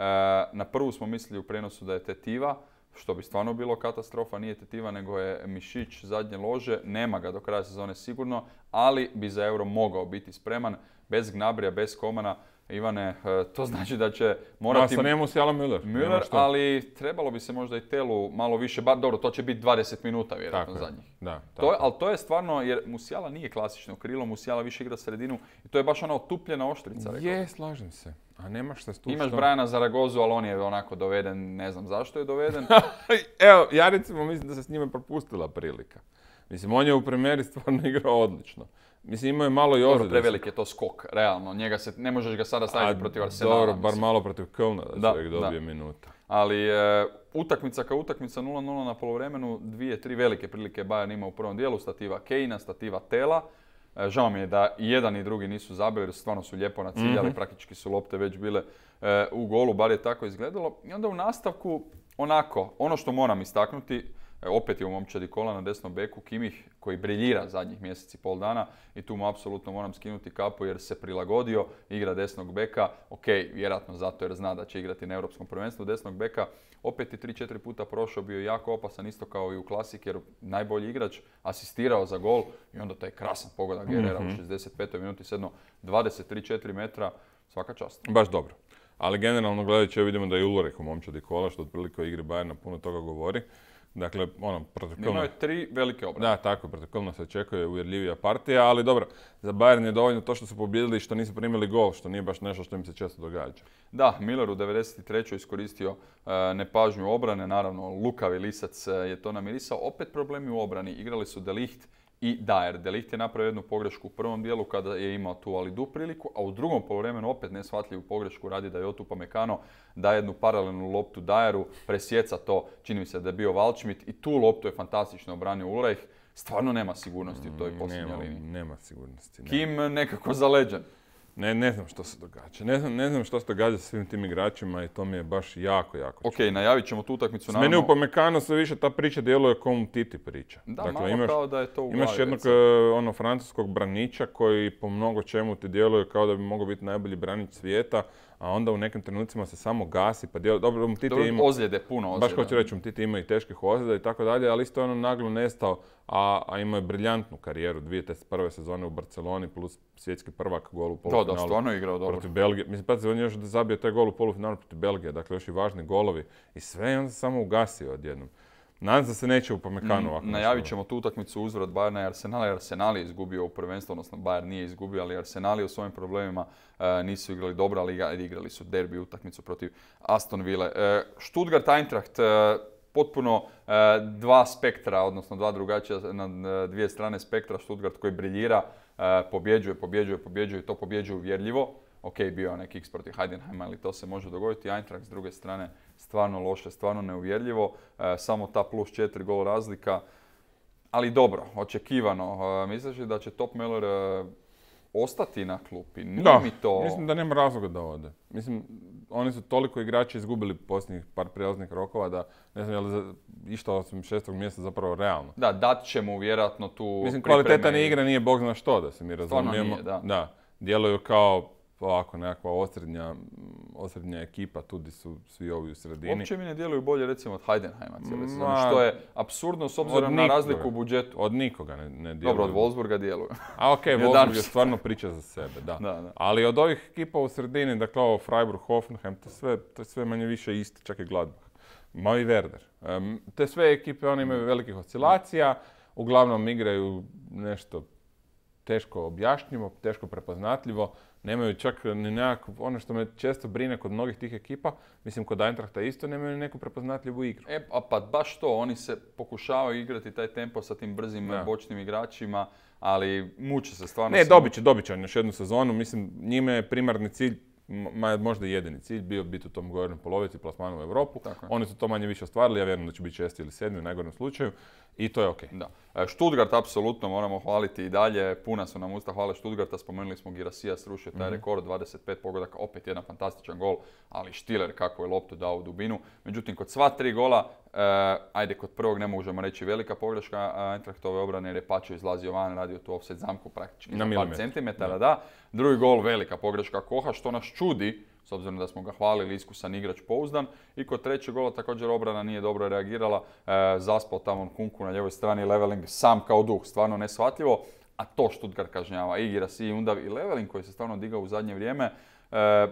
na prvu smo mislili u prenosu da je tetiva, što bi stvarno bilo katastrofa, nije tetiva nego je mišić zadnje lože, nema ga do kraja sezone sigurno, ali bi za Euro mogao biti spreman, bez Gnabrija, bez Komana. Ivane, e, to znači da će morati... Nasta njemu si Alan Müller. nema Müller, što. ali trebalo bi se možda i Telu malo više, bar dobro, to će biti dvadeset minuta vjerojatno Tako je. za njih. Da, To je, tako. ali to je stvarno, jer Musiala nije klasično krilo, Musiala više igra sredinu i to je baš ona otupljena oštrica. rekao Je, slažem se. A nemaš šta tu Imaš što- Briana Zaragozu, ali on je onako doveden, ne znam zašto je doveden. Evo, ja recimo mislim da se s njime propustila prilika. Mislim, on je u premijeri stvarno igrao odlično. Mislim, imao je malo i Dobro, ozljede. prevelik je to skok, realno. Njega se, ne možeš ga sada staviti protiv Arsenala. Dobro, bar mislim. malo protiv Kölna da, Da, čovjek da. dobije minuta. Ali e, utakmica kao utakmica nula nula na poluvremenu, dvije, tri velike prilike Bayern ima u prvom dijelu, stativa Kejna, stativa Tela. E, žao mi je da i jedan i drugi nisu zabili jer stvarno su lijepo naciljali, Mhm. praktički su lopte već bile e, u golu, bar je tako izgledalo. I onda u nastavku, onako, ono što moram istaknuti, e, opet je u momčadi kola na desnom beku Kimih koji briljira zadnjih mjesec i pol dana i tu mu apsolutno moram skinuti kapu jer se prilagodio, igra desnog beka, ok, vjerojatno zato jer zna da će igrati na Europskom prvenstvu desnog beka, opet je tri četiri puta prošao, bio je jako opasan isto kao i u klasik jer najbolji igrač asistirao za gol i onda taj krasan pogodak Guerrera u šezdeset petoj minuti s jedno dvadeset tri četiri metra, svaka čast. Baš dobro. Ali generalno gledajući, evo vidimo da je Ulrich u momčadi kola, što otprilike o igri Bayerna puno toga govori. Dakle, ono, protiv Imao Kölna... je tri velike obrane. Da, tako, protiv Kölna se očekuje uvjerljivija partija, ali dobro, za Bayern je dovoljno to što su pobijedili i što nisu primili gol, što nije baš nešto što im se često događa. Da, Miller u devedeset trećoj iskoristio e, nepažnju obrane, naravno lukavi lisac e, je to namirisao. Opet problemi u obrani, igrali su De Ligt i Dyer. De Ligt je napravio jednu pogrešku u prvom dijelu kada je imao tu Alidu priliku, a u drugom poluvremenu opet neshvatljivu pogrešku radi da je Jotu Pamecano da jednu paralelnu loptu Dyeru, presjeca to, čini mi se da je bio Waldschmidt i tu loptu je fantastično obranio Ulreich. Stvarno nema sigurnosti u toj posljednjoj Nema, liniji. nema sigurnosti. Ne. Kim nekako zaleđen. Ne, ne znam što se događa. Ne znam, ne znam što se događa sa svim tim igračima i to mi je baš jako, jako Ok, najavit ćemo tu utakmicu. S meni u Pamecano sve više ta priča djeluje kao Titi priča. Da, malo kao da je to u Imaš glavi jednog već sad. e, ono, francuskog braniča koji po mnogo čemu ti djeluje kao da bi mogao biti najbolji branič svijeta, a onda u nekim trenucima se samo gasi pa djeluje. Dobro, Titi Dobro, ima... ozljede, puno ozljeda. Baš hoću reći, Titi ima i teških ozljeda i tako dalje, ali isto je ono naglo nestao, a, a imao je briljantnu karijeru, dvije te prve sezone u Barceloni plus svjetski prvak gol u Da, polufinalu. da, stvarno je igrao dobro. Protiv Belgije. Mislim, pazi, on je još da zabio taj gol u polufinalu protiv Belgije, dakle još i važni golovi. I sve je on se samo ugasio odjednom. Nadam se da se neće u Pamecanu ovako. Najavit nešto- ćemo tu utakmicu uzvrat Bayerna i Arsenala, jer Arsenal je izgubio u prvenstvu, odnosno Bayern nije izgubio, ali Arsenal je u svojim problemima e, nisu igrali dobro, ali igra- igrali su derbi utakmicu protiv Aston Ville. E, Stuttgart Eintracht, e, potpuno e, dva spektra, odnosno dva drugačija na e, dvije strane spektra, Stuttgart koji briljira, e, pobjeđuje, pobjeđuje, pobjeđuje i to pobjeđuje uvjerljivo. Ok, bio je onaj kiks protiv Heidenheima, ali to se može dogoditi. Eintracht s druge strane stvarno loše, stvarno neuvjerljivo. E, samo ta plus četiri gol razlika. Ali dobro, očekivano. E, misliš li da će Top Muller e, ostati na klupi? Nije Da, mi to... mislim da nema razloga da ode. Mislim, oni su toliko igrača izgubili posljednjih par prijelaznih rokova da ne znam je li za išta osim šestog mjesta zapravo realno. Da, dat će mu vjerojatno tu Mislim, pripreme kvalitetan i- igra nije bog zna što, da se mi Stvarno razumijemo. nije, da. Da, djeluju kao ovako nekakva osrednja, osrednja ekipa, tu di su svi ovi u sredini. Uopće mi ne djeluju bolje recimo od Heidenheima cijele Ma, sezone, što je apsurdno s obzirom na nikoga. razliku u budžetu. Od nikoga ne, ne djeluju. Dobro, od Wolfsburga djeluju. A ok, Wolfsburg je stvarno priča za sebe, da. Da, da. Ali od ovih ekipa u sredini, dakle ovo Freiburg, Hoffenheim, to sve, to je sve manje više isto, čak i Gladbach. Ma i Werder. Um, te sve ekipe, one imaju velikih oscilacija, uglavnom igraju nešto teško objašnjivo, teško prepoznatljivo, nemaju čak ni nekako, ono što me često brine kod mnogih tih ekipa, mislim kod Eintrachta isto, nemaju neku prepoznatljivu igru. E, a pa baš to, oni se pokušavaju igrati taj tempo sa tim brzim Da. bočnim igračima, ali muče se stvarno. Ne, sa- dobit će, dobit će on još jednu sezonu, mislim, njime je primarni cilj, ma, možda i jedini cilj, bio biti u tom gornjoj polovici plasmanu u Europu. Tako je. Oni su to manje više ostvarili, ja vjerujem da će biti šesti ili sedmi u najgorem slučaju i to je ok. Da. E, Stuttgart apsolutno moramo hvaliti i dalje, puna su nam usta hvale Stuttgarta, spomenuli smo Girasija srušio taj rekord, dvadeset pet pogodaka, opet jedan fantastičan gol, ali Štiler kako je loptu dao u dubinu. Međutim, kod sva tri gola, e, ajde kod prvog ne možemo reći velika pogreška Eintrachtove obrane jer je Pačo izlazio van, radio tu offside zamku praktički Na za par milimetar. centimetara, da. Drugi gol, velika pogreška Koha, što nas čudi, s obzirom da smo ga hvalili, iskusan igrač, pouzdan. I kod trećeg gola također obrana nije dobro reagirala, e, zaspao tamo Kunku na ljevoj strani, Leveling sam kao duh, stvarno neshvatljivo. A to Stuttgart kažnjava i Girassi, i Undav i Leveling koji se stvarno digao u zadnje vrijeme. E,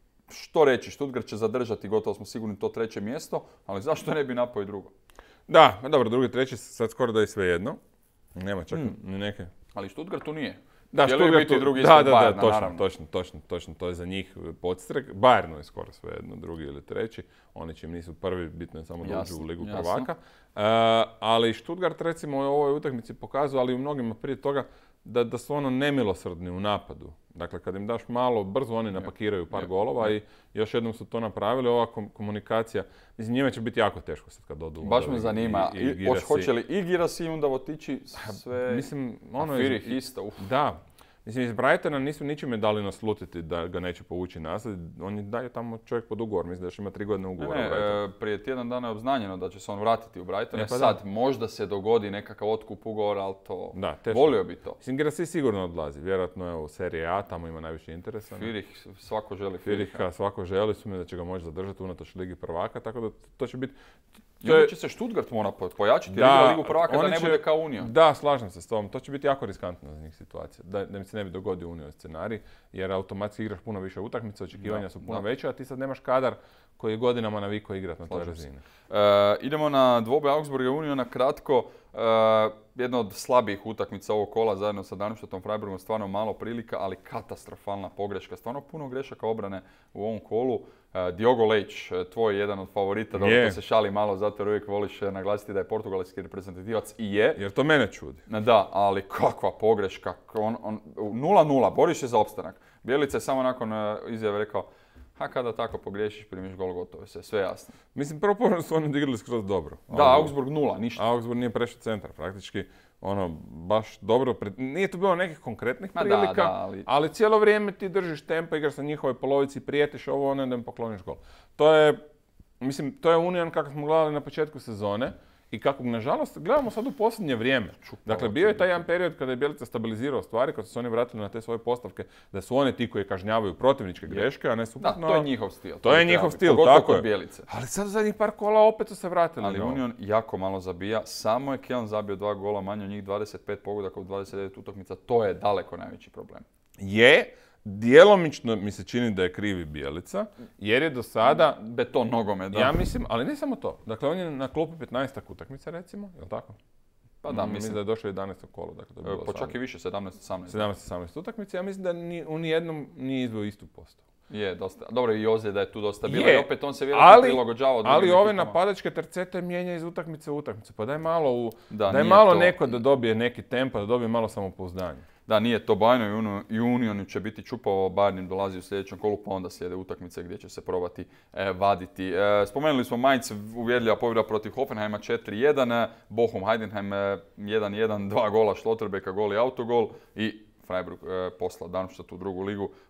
što reći, Stuttgart će zadržati, gotovo smo sigurni, to treće mjesto, ali zašto ne bi napao i drugo? Da, ma dobro, drugi, treći, sad skoro da je sve jedno. Nema čak ni neke. Ali Stuttgartu nije. Da, Htjeli bi Stuttgartu- biti drugi da, ispred da, da, Bayerna, točno, naravno. točno, točno, točno, to je za njih podstrek. Bayernu je skoro svejedno, drugi ili treći. Oni čim nisu prvi, bitno je samo da uđu Jasno, u ligu jasno. prvaka. E, ali Stuttgart recimo u ovoj utakmici pokazuje, ali i u mnogima prije toga, da, da su ono nemilosrdni u napadu. Dakle, kad im daš malo, brzo oni napakiraju par je, golova je. i još jednom su to napravili. Ova kom- komunikacija, mislim, njima će biti jako teško sad kad odu. Baš Undav me i- zanima, i- i, i hoć- Girassi. hoće li i Girassi i Undav otići sve... Mislim, ono a je- Firih isto, uf. Da. Mislim, iz Brightona nisu ničime dali naslutiti da ga neće povući nazad. On je daje tamo čovjek pod ugovor, mislim da još ima tri godine Ne, ugovora ne, u Brightonu. e, prije tjedan dana je obznanjeno da će se on vratiti u Brighton. E, E, pa da. sad, možda se dogodi nekakav otkup ugovora, ali to... Da, teško. Volio bi to. Mislim, Girassi sigurno odlazi. Vjerojatno je u seriji A, tamo ima najviše interesa. ne? Firih, svako želi Firiha. Firiha svako želi, sumnja da će ga moći zadržati unatoč Ligi prvaka, tako da to će biti... I onda će se Stuttgart mora po- pojačati jer igra Ligu prvaka da oni ne će- bude kao Union. Da, slažem se s tom. To će biti jako riskantno za njih situacija. Da, da mi se ne bi dogodio Union scenarij, jer automatski igraš puno više utakmica, očekivanja Da, su puno da. veća, a ti sad nemaš kadar koji je godinama navikao igrati na toj Slažem se. razini. E, idemo na dvoboj Augsburga i Uniona kratko. E, jedna od slabijih utakmica ovog kola zajedno sa Darmstadtom Freiburgom, stvarno malo prilika, ali katastrofalna pogreška. Stvarno puno grešaka obrane u ovom kolu. E, Diogo Leite, e, tvoj jedan od favorita, dobro Je. to se šali malo, zato jer uvijek voliš e, naglasiti da je portugalski reprezentativac i je. Jer to mene čudi. Da, ali kakva pogreška. On, on, nula nula, boriš se za opstanak. Bjelica je samo nakon e, izjave rekao, ha kada tako pogriješiš, primiš gol, gotovo, sve, sve jasno. Mislim, prvo povremeno su oni odigrali skroz dobro. Da, Ono, Augsburg nula, ništa. Augsburg nije prešao centar, praktički. Ono, baš dobro. Pred... Nije tu bilo nekih konkretnih Ma da, prilika, da, ali- ali cijelo vrijeme ti držiš tempo, igraš sa njihovoj polovici, prijetiš ovo, ono, da im pokloniš gol. To je, mislim, to je Union kako smo gledali na početku sezone i kako, nažalost, gledamo sad u posljednje vrijeme. Dakle, bio je taj jedan period kada je Bjelica stabilizirao stvari, kada su se oni vratili na te svoje postavke, da su oni ti koji kažnjavaju protivničke greške, a ne Da, suprotno. to je njihov stil. To je bi njihov trebalo, stil, pogotovo tako kod je. Bjelice. Ali sad u zadnjih par kola opet su se vratili. Ali na ovo. Union jako malo zabija, samo je Köln zabio dva gola, manje od njih dvadeset pet pogodaka u dvadeset devet utakmica, to je daleko najveći problem. Je, djelomično mi se čini da je krivi Bjelica, jer je do sada, Beton nogome, da. ja mislim, ali ne samo to. Dakle, on je na klupi petnaestak utakmica, recimo, je li tako? Pa da, Mm, mislim, da je došao jedanaesto kolo, dakle to je bilo pa čak i više, sedamnaest osamnaest. sedamnaest osamnaest utakmica. Ja mislim da ni, u nijednom nije izveo istu postavu. Je, dosta. Dobro, i ozljeda je tu dosta bila Je, i opet on se vjerojatno ali, prilagođavao drugim ali ove ekipama. napadačke tercete mijenja iz utakmice u utakmicu. Pa daj malo, u, Da, daj nije malo to- neko da dobije neki tempo, da dobije malo samopouzdanja. Da, nije to bajno i Union- i Unionu će biti čupavo, Bayern im dolazi u sljedećem kolu, pa onda slijede utakmice gdje će se probati e, vaditi. E, spomenuli smo Mainz, uvjerljiva pobjeda protiv Hoffenheima četiri jedan, e, Bochum Heidenheim e, jedan jedan, dva gola Schlotterbecka, gol i autogol i Freiburg e, posla Darmstadt u drugu ligu.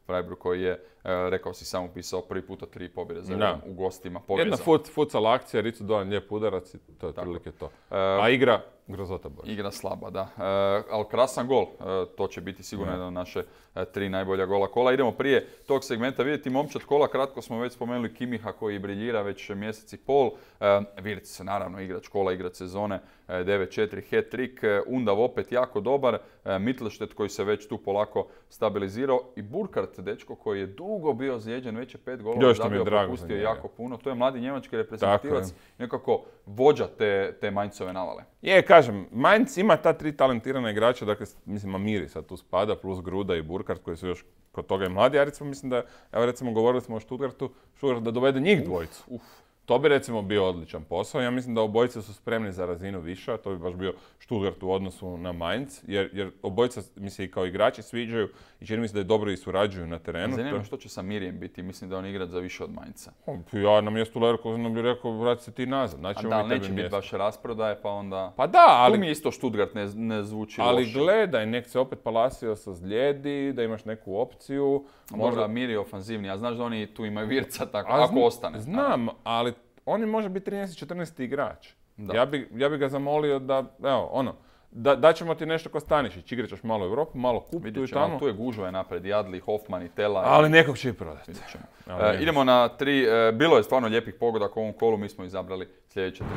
Freiburg koji je, rekao si, sam upisao prvi puta tri pobjede za Da. u gostima. Pobjeza. Jedna fut, futsal akcija, Ricu Doan lijep udarac i to je otprilike to. A igra grozota bož. Igra slaba, da. E, ali krasan gol. E, to će biti sigurno jedan od naše e, tri najbolja gola kola. Idemo prije tog segmenta vidjeti momčad kola. Kratko smo već spomenuli Kimiha koji briljira već mjesec i pol. E, Wirtz, naravno, igrač kola, igrač sezone. E, devet četiri hat-trick. E, Undav opet jako dobar. E, Mittelstedt koji se već tu polako stabilizirao. I Burkhardt, dečko koji je dugo bio ozlijeđen, već je pet golova zabio, propustio jako puno. To je mladi njemački reprezentativac. Nekako vođa te, te Mainzove navale. Je, kažem, Mainz ima ta tri talentirana igrača, dakle, mislim, Amiri sad tu spada, plus Gruda i Burkhardt koji su još kod toga i mladi. Ja recimo mislim da, evo recimo govorili smo o Stuttgartu, Stuttgart da dovede njih dvojicu. Uf. To bi recimo bio odličan posao. Ja mislim da obojice su spremni za razinu više, to bi baš bio Stuttgart u odnosu na Mainz, jer, jer obojica mi se i kao igrači sviđaju i čini mi se da je dobro i surađuju na terenu. Zanima me što će sa Mirijem biti, mislim da on igra za više od Mainza. Ja na mjestu Leverkusena bih rekao, vrati se ti nazad. Znači, A da, neće biti baš rasprodaje, pa onda... Pa da, ali... Tu mi isto Stuttgart ne, ne zvuči ali loše. Ali gledaj, nek se opet Palacios sazlijedi, da imaš neku opciju. Možda Miri je ofanzivni, a znaš da oni tu imaju Wirtza, tako, ako zna, ostane. Znam, ali on je može biti trinaesti četrnaesti igrač. Ja bi, ja bi ga zamolio da, evo, ono, da, da ćemo ti nešto ko Stanišić, igrat ćeš malo u Europu, malo kup tu i tamo. Tu je gužva je napred, Jadli, Hoffman i Tela. Ali nekog će i prodati. E, idemo na tri, e, bilo je stvarno lijepih pogodaka u ovom kolu, mi smo izabrali sljedeće tri.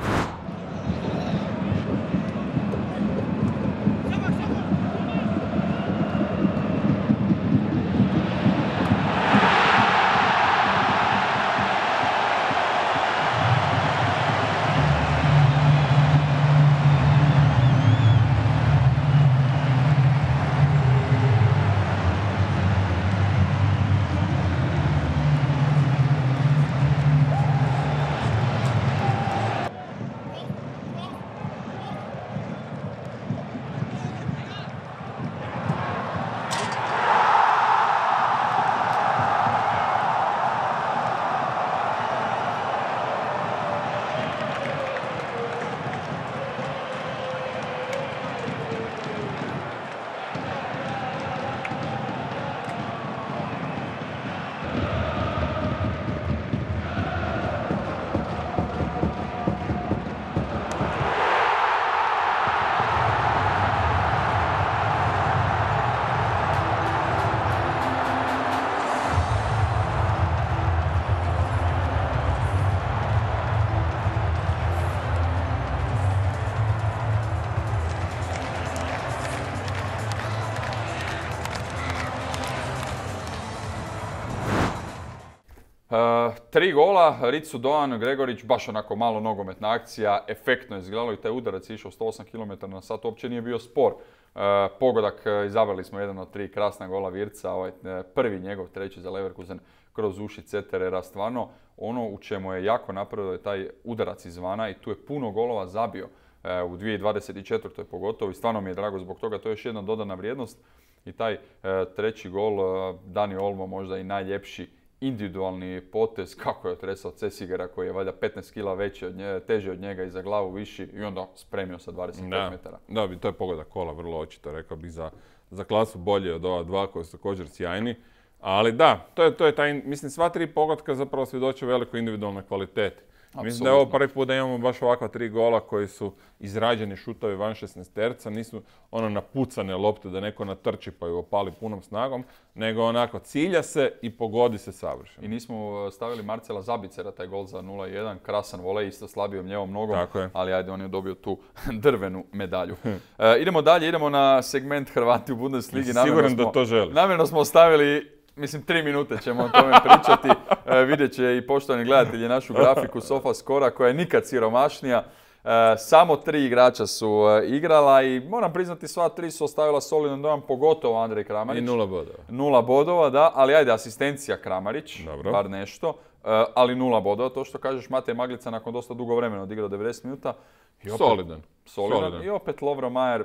Uh, tri gola, Ricu Doan, Gregorić, baš onako malo nogometna akcija, efektno je izgledalo i taj udarac je išao sto osam kilometara na sat, uopće nije bio spor. Uh, pogodak, uh, izabrali smo jedan od tri krasna gola Wirtza, ovaj, uh, prvi njegov, treći za Leverkusen, kroz uši Ceterera, stvarno ono u čemu je jako napravio je taj udarac izvana i tu je puno golova zabio uh, u dvije tisuće dvadeset četvrtoj pogotovo i stvarno mi je drago zbog toga, to je još jedna dodana vrijednost. I taj uh, treći gol, uh, Dani Olmo možda i najljepši individualni potez kako je otresao Cesigera koji je valjda petnaest kila veći od njega, teži od njega i za glavu viši i onda spremio sa dvadeset pet da. metara. Da, to je pogodak kola, vrlo očito, rekao bih, za, za klasu bolje od ova dva koji su također sjajni. Ali da, to je, to je taj, mislim, sva tri pogotka zapravo svjedoče velikoj individualnoj kvaliteti. Absolutno. Mislim da je ovo prvi put da imamo baš ovakva tri gola koji su izrađeni šutovi van šesnaesterca, nisu ono napucane lopte da neko natrči pa ju opali punom snagom, nego onako cilja se i pogodi se savršeno. I nismo stavili Marcela Zabicera, taj gol za nula jedan, krasan volej, isto slabio njevom nogom, ali ajde, on je dobio tu drvenu medalju. e, idemo dalje, idemo na segment Hrvati u Bundesligi. Siguran da to želiš. Namjerno smo ostavili, mislim, tri minute ćemo o tome pričati. E, vidjet će i poštovani gledatelji našu grafiku SofaScora koja je nikad siromašnija. E, samo tri igrača su e, igrala i moram priznati sva tri su ostavila solidan dojam, pogotovo Andrej Kramarić. I nula bodova. Nula bodova, da, ali ajde, asistencija Kramarić, dobro, bar nešto, e, ali nula bodova. To što kažeš, Matej Maglica nakon dosta dugo vremena odigrao devedeset minuta. I opet, solidan. solidan. Solidan. I opet Lovro Majer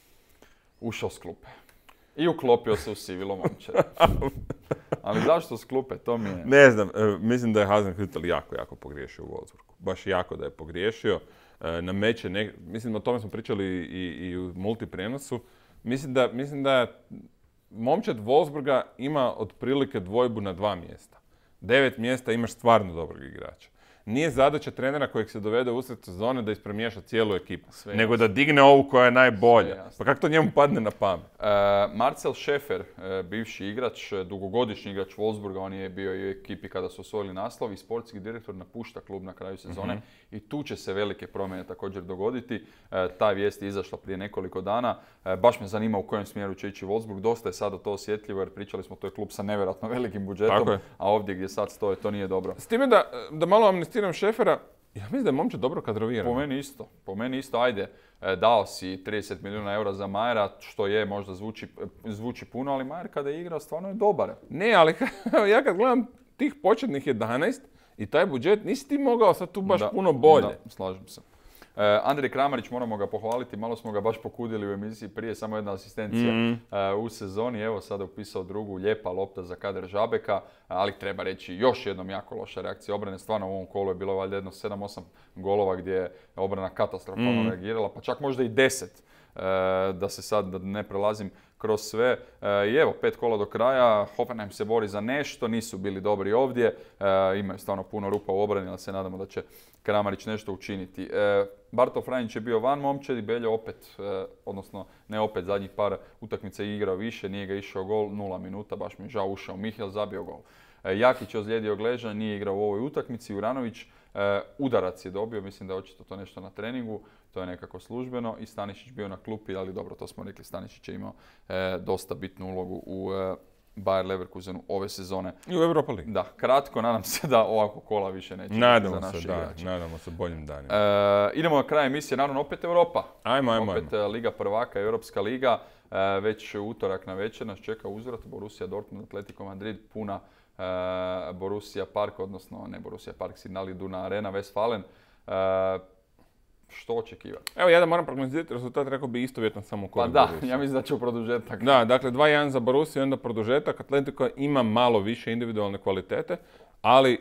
ušao s klupe. I uklopio se u sivilo momče. Ali zašto s klupe? To mi je... Ne znam, mislim da je Hasenhüttl jako, jako pogriješio u Wolfsburgu. Baš jako da je pogriješio. Na meće, ne, mislim o tome smo pričali i, i u multiprenosu. Mislim da, mislim da momčad Wolfsburga ima otprilike dvojbu na dva mjesta. Devet mjesta imaš stvarno dobrog igrača. Nije zadaća trenera kojeg se dovede usred sezone da ispremiješa cijelu ekipu, Sve nego jasno. da digne ovu koja je najbolja. Sve jasno. Pa kako to njemu padne na pamet? E, Marcel Schäfer, e, bivši igrač, e, dugogodišnji igrač Wolfsburga, on je bio i u ekipi kada su osvojili naslov i sportski direktor napušta klub na kraju sezone Mhm. i tu će se velike promjene također dogoditi. E, ta vijest je izašla prije nekoliko dana. E, baš me zanima u kojem smjeru će ići Wolfsburg. Dosta je sada to osjetljivo jer pričali smo to je klub sa nevjerojatno velikim budžetom, Tako je. a ovdje gdje sad stoje to nije dobro. S time da, da malo amnestiram Schäfera, ja mislim da je momčad dobro kadroviran. Po meni isto, po meni isto, ajde, e, dao si trideset milijuna eura za Majera, što je, možda zvuči, zvuči puno, ali Majer kada je igrao stvarno je dobar. Ne, ali ja kad gledam tih početnih jedanaest i taj budžet, nisi ti mogao sad tu baš Da, puno bolje. Da, slažem se. E, Andrej Kramarić, moramo ga pohvaliti, malo smo ga baš pokudili u emisiji prije, samo jedna asistencija Mhm. e, u sezoni, evo sada upisao drugu, lijepa lopta za Kader Žabeka, ali treba reći još jednom jako loša reakcija obrane, stvarno u ovom kolu je bilo valjda jedno sedam osam golova gdje je obrana katastrofalno Mhm. reagirala, pa čak možda i deset, e, da se sad da ne prelazim kroz sve. E, I evo, pet kola do kraja, Hoffenheim se bori za nešto, nisu bili dobri ovdje, e, imaju stvarno puno rupa u obrani, ali se nadamo da će Kramarić nešto učiniti. E, Bartol Franjić je bio van momčadi, Beljo opet, e, odnosno ne opet, zadnjih par utakmica je igrao više, nije ga išao gol, nula minuta, baš mi je žao, ušao Mihel, zabio gol. E, Jakić je ozlijedio gleža, nije igrao u ovoj utakmici, Uranović e, udarac je dobio, mislim da je očito to nešto na treningu, to je nekako službeno i Stanišić bio na klupi, ali dobro, to smo rekli, Stanišić je imao e, dosta bitnu ulogu u e, Bayer Leverkusenu ove sezone. I u Europa Ligi. Da, kratko, nadam se da ovako kola više neće biti Nadamo za naše se, da, igrače. nadamo se boljim danima. E, idemo na kraj emisije, naravno opet Europa. Ajmo, ajmo, Opet ajmo. e, Liga prvaka, Europska liga. E, već utorak na večer nas čeka uzvrat Borussia Dortmund, Atletico Madrid, puna e, Borussia Park, odnosno ne Borussia Park, Signal Iduna Arena, Westfalen. E, što očekivati? Evo, ja da moram prognozirati rezultat, rekao bi istovjetan samo u Pa korist da, Borussia. ja mislim da će u produžetak. Da, dakle dva jedan za Borussia i onda produžetak. Atletico ima malo više individualne kvalitete, ali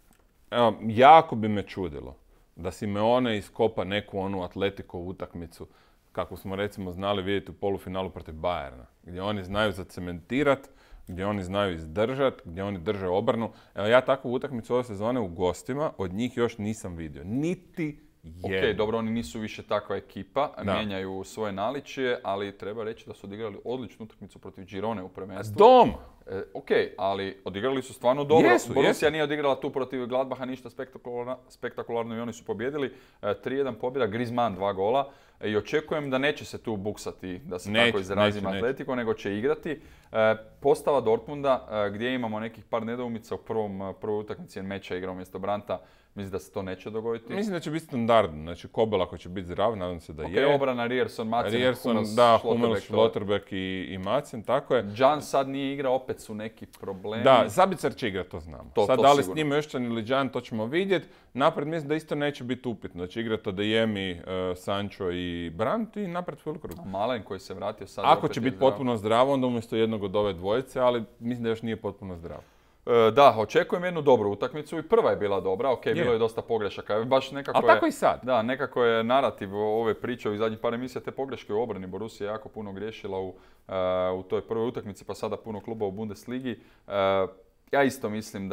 evo, jako bi me čudilo da Simeone iskopa neku onu Atletico utakmicu kako smo recimo znali vidjeti u polufinalu protiv Bayerna, gdje oni znaju zacementirat, gdje oni znaju izdržat, gdje oni drže obranu. Evo ja takvu utakmicu ove sezone u gostima od njih još nisam vidio. Niti Ok, jednu. dobro, oni nisu više takva ekipa, Da. mijenjaju svoje naličije, ali treba reći da su odigrali odličnu utakmicu protiv Girone u prvenstvu. Doma! E, ok, ali odigrali su stvarno dobro. Jesu, Borussia jesu. nije odigrala tu protiv Gladbaha ništa spektakularno, spektakularno i oni su pobjedili. E, tri jedan pobjeda, Griezmann dva gola. E, I očekujem da neće se tu buksati, da se Neće, tako izrazim, neće, neće. Atletico, nego će igrati. E, postava Dortmunda, e, gdje imamo nekih par nedoumica u prvom, e, prvoj utakmici meča igrao umjesto Branta, mislim da se to neće dogoditi. Mislim da će biti standardno. Znači Kobel ako će biti zdrav, nadam se da Ok, je. obrana Rierson, Macen, Rierson, Hummels, da, Schlotterbeck, Hummels, to- Schlotterbeck i, i Macen, tako je. Jan sad nije igrao, opet su neki problemi. Da, Zabicar će igrat, to znamo. To- Sad to da li s sigurno. njim Ešćan ili Đan, to ćemo vidjeti. Napred mislim da isto neće biti upitno. Da će igrati Odejemi, uh, Sancho i Brandt i napred Fulkrug. Malen koji se vratio sad Ako opet će je biti zdrav. potpuno zdrav, onda umjesto jednog od ove dvojice, ali mislim da još nije potpuno zdrav. E, Da, očekujem jednu dobru utakmicu i prva je bila dobra, ok, Je. bilo je dosta pogrešaka, baš nekako Ali je... tako i sad. Da, nekako je narativ ove priče ovih zadnjih par emisija, te pogreške u obrani. Borussia je jako puno griješila u, e, u toj prvoj utakmici, pa sada puno kluba u Bundesligi. E, ja isto mislim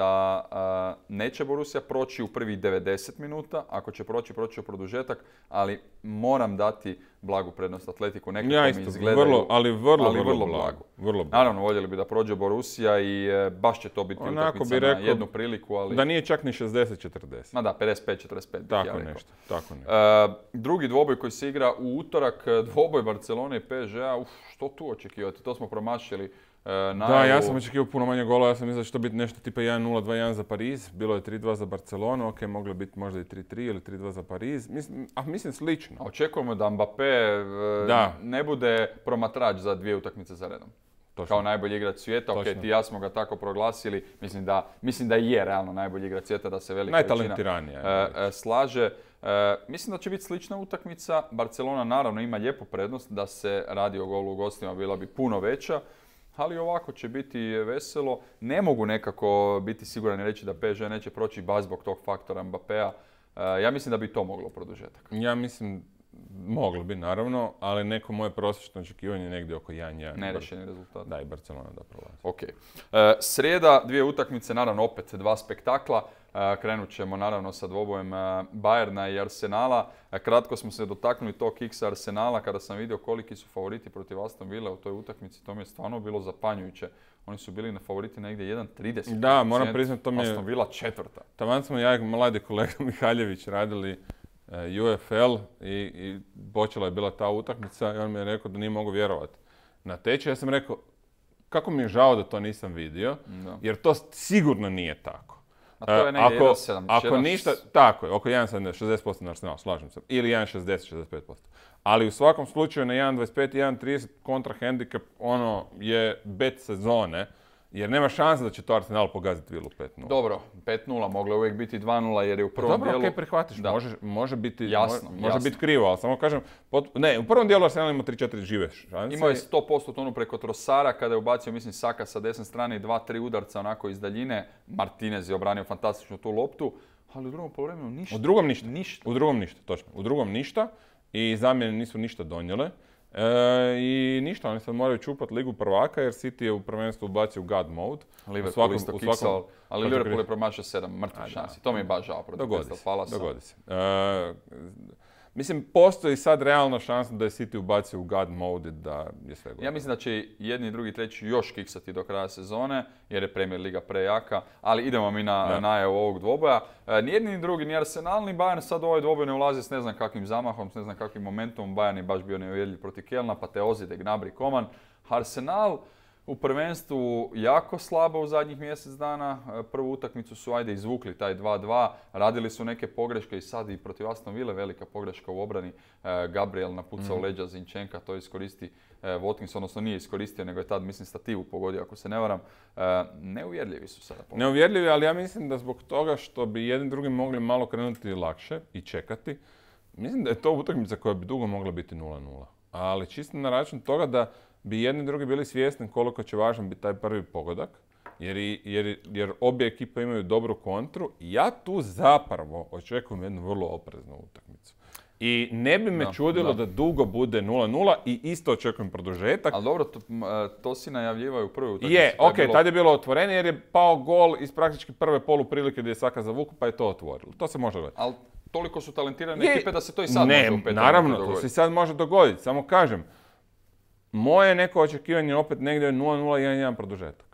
da e, neće Borussia proći u prvih devedeset minuta, ako će proći, proći u produžetak, ali moram dati blagu prednost Atletiku, nekako Ja mi isto, izgledaju... vrlo, ali vrlo, ali vrlo, vrlo blago. blago. Vrlo blago. Naravno, voljeli bi da prođe Borussia i e, baš će to biti Onako utakmica bi na rekao jednu priliku, ali... Da nije čak ni šezdeset četrdeset. Ma da, pedeset pet četrdeset pet bih ja Tako rekao. nešto, tako nešto. E, drugi dvoboj koji se igra u utorak, dvoboj Barcelone i P S G-a, uf, što tu očekivati? To smo promašili. E, Da, najavu. ja sam očekivao puno manje gola, ja sam mislio da će to biti nešto tipa jedan nula, dva jedan za Pariz, bilo je tri dva za Barcelonu, ok, moglo je biti možda i tri tri ili tri dva za Pariz, mislim, a mislim slično. Očekujemo da Mbappé e, Da. ne bude promatrač za dvije utakmice za redom. Točno. Kao najbolji igrač svijeta, ok, Točno. ti i ja smo ga tako proglasili, mislim da, mislim da je realno najbolji igrač svijeta, da se velika većina Najtalentiranija. e, e, slaže. E, mislim da će biti slična utakmica. Barcelona naravno ima lijepu prednost da se radi o golu u gostima, bila bi puno veća. Ali ovako će biti veselo. Ne mogu nekako biti siguran i reći da P S G neće proći baš zbog tog faktora Mbappéa. E, ja mislim da bi to moglo produžetak. Ja mislim Moglo bi, naravno, ali neko moje prosječno očekivanje je negdje oko jedan jedan. Nerešeni rezultat. Da, i Barcelona da prolazi. Ok. E, srijeda, dvije utakmice, naravno opet dva spektakla. E, krenut ćemo naravno sa dvobojem e, Bayerna i Arsenala. E, kratko smo se dotaknuli tog kiksa Arsenala kada sam vidio koliki su favoriti protiv Aston Villa u toj utakmici. To mi je stvarno bilo zapanjujuće. Oni su bili na favoriti negdje jedan trideset. Da, moram priznati, to mi je... Aston Villa četvrta. Taman smo ja i mladi kolega Mihaljević radili U F L i, i počela je bila ta utakmica i on mi je rekao da nije mogu vjerovati na tečaj. Ja sam rekao, kako mi je žao da to nisam vidio, Da. jer to sigurno nije tako. A to je negdje ako, jedan sedam, ako jedan- ništa, tako je, oko jedan sedam, šezdeset posto na Arsenal, slažem se. Ili jedan šezdeset, šezdeset pet posto. Ali u svakom slučaju na jedan dvadeset pet i jedan trideset kontra handicap, ono je bet sezone, jer nema šanse da će to Arsenal pogaziti Villu pet nula. Dobro, pet nula, moglo je uvijek biti dva nula jer je u prvom Dobro, dijelu... okej, prihvatiš, Da. može, može biti, Jasno, može, može jasno. biti krivo, ali samo kažem, pot- ne, u prvom dijelu Arsenal ima tri četiri žive šanse. Imao je sto posto tonu preko Trossara kada je ubacio, mislim, Saka sa desne strane i dva, tri udarca onako iz daljine. Martinez je obranio fantastično tu loptu, ali u drugom poluvremenu ništa. U drugom ništa. Ništa. U drugom ništa, točno. U drugom ništa i zamjene nisu ništa donijele. E, I ništa, oni sad moraju čupati ligu prvaka jer City je u prvenstvu ubacio God mode. Liverpool U svakom- isto u svakom- kiksao, ali protiv Liverpool je Crystal- promašio sedam mrtvih A, da. šansi. To mi je baš žao protiv Dogodi Crystal se, Palacea. dogodi se. E, mislim, postoji sad realna šansa da je City ubacio u God mode i da je sve gotovo. Ja mislim da će jedni, drugi, treći još kiksati do kraja sezone, jer je Premier Liga prejaka, ali idemo mi na Da. najavu ovog dvoboja. E, ni jedni, ni drugi, ni Arsenal, ni Bayern sad u ovaj dvoboj ne ulazi s ne znam kakvim zamahom, s ne znam kakvim momentom. Bayern je baš bio neuvjerljiv protiv Kelna, pa te Ozide, Gnabry, Koman. Arsenal u prvenstvu jako slabo u zadnjih mjesec dana. E, Prvu utakmicu su ajde izvukli taj dva dva, radili su neke pogreške i sad i protiv Aston Ville velika pogreška u obrani. E, Gabriel napucao leđa Zinchenka, to iskoristi e, Watkins, odnosno nije iskoristio, nego je tad, mislim, stativu pogodio, ako se ne varam. E, neuvjerljivi su sada. Neuvjerljivi, ali ja mislim da zbog toga što bi jedni drugim mogli malo krenuti lakše i čekati, mislim da je to utakmica koja bi dugo mogla biti nula nula. Ali čisto na račun toga da bi jedni i drugi bili svjesni koliko će važan biti taj prvi pogodak, jer, i- jer, jer obje ekipe imaju dobru kontru. Ja tu zapravo očekujem jednu vrlo opreznu utakmicu. I ne bi me Da, čudilo da. da. dugo bude nula nula i isto očekujem produžetak. Ali dobro, to, m, e, to si najavljivao u prvoj utakmici. Je, to ok, bilo- tad je bilo otvorenje jer je pao gol iz praktički prve poluprilike gdje je Saka zavukao pa je to otvorilo. To se može dogoditi. Ali toliko su talentirane Je- ekipe da se to i sad ne, može u petom naravno, minutu to se dogoditi. i sad može dogoditi. Samo kažem, moje neko očekivanje opet negdje je nula nula jedan jedan produžetak.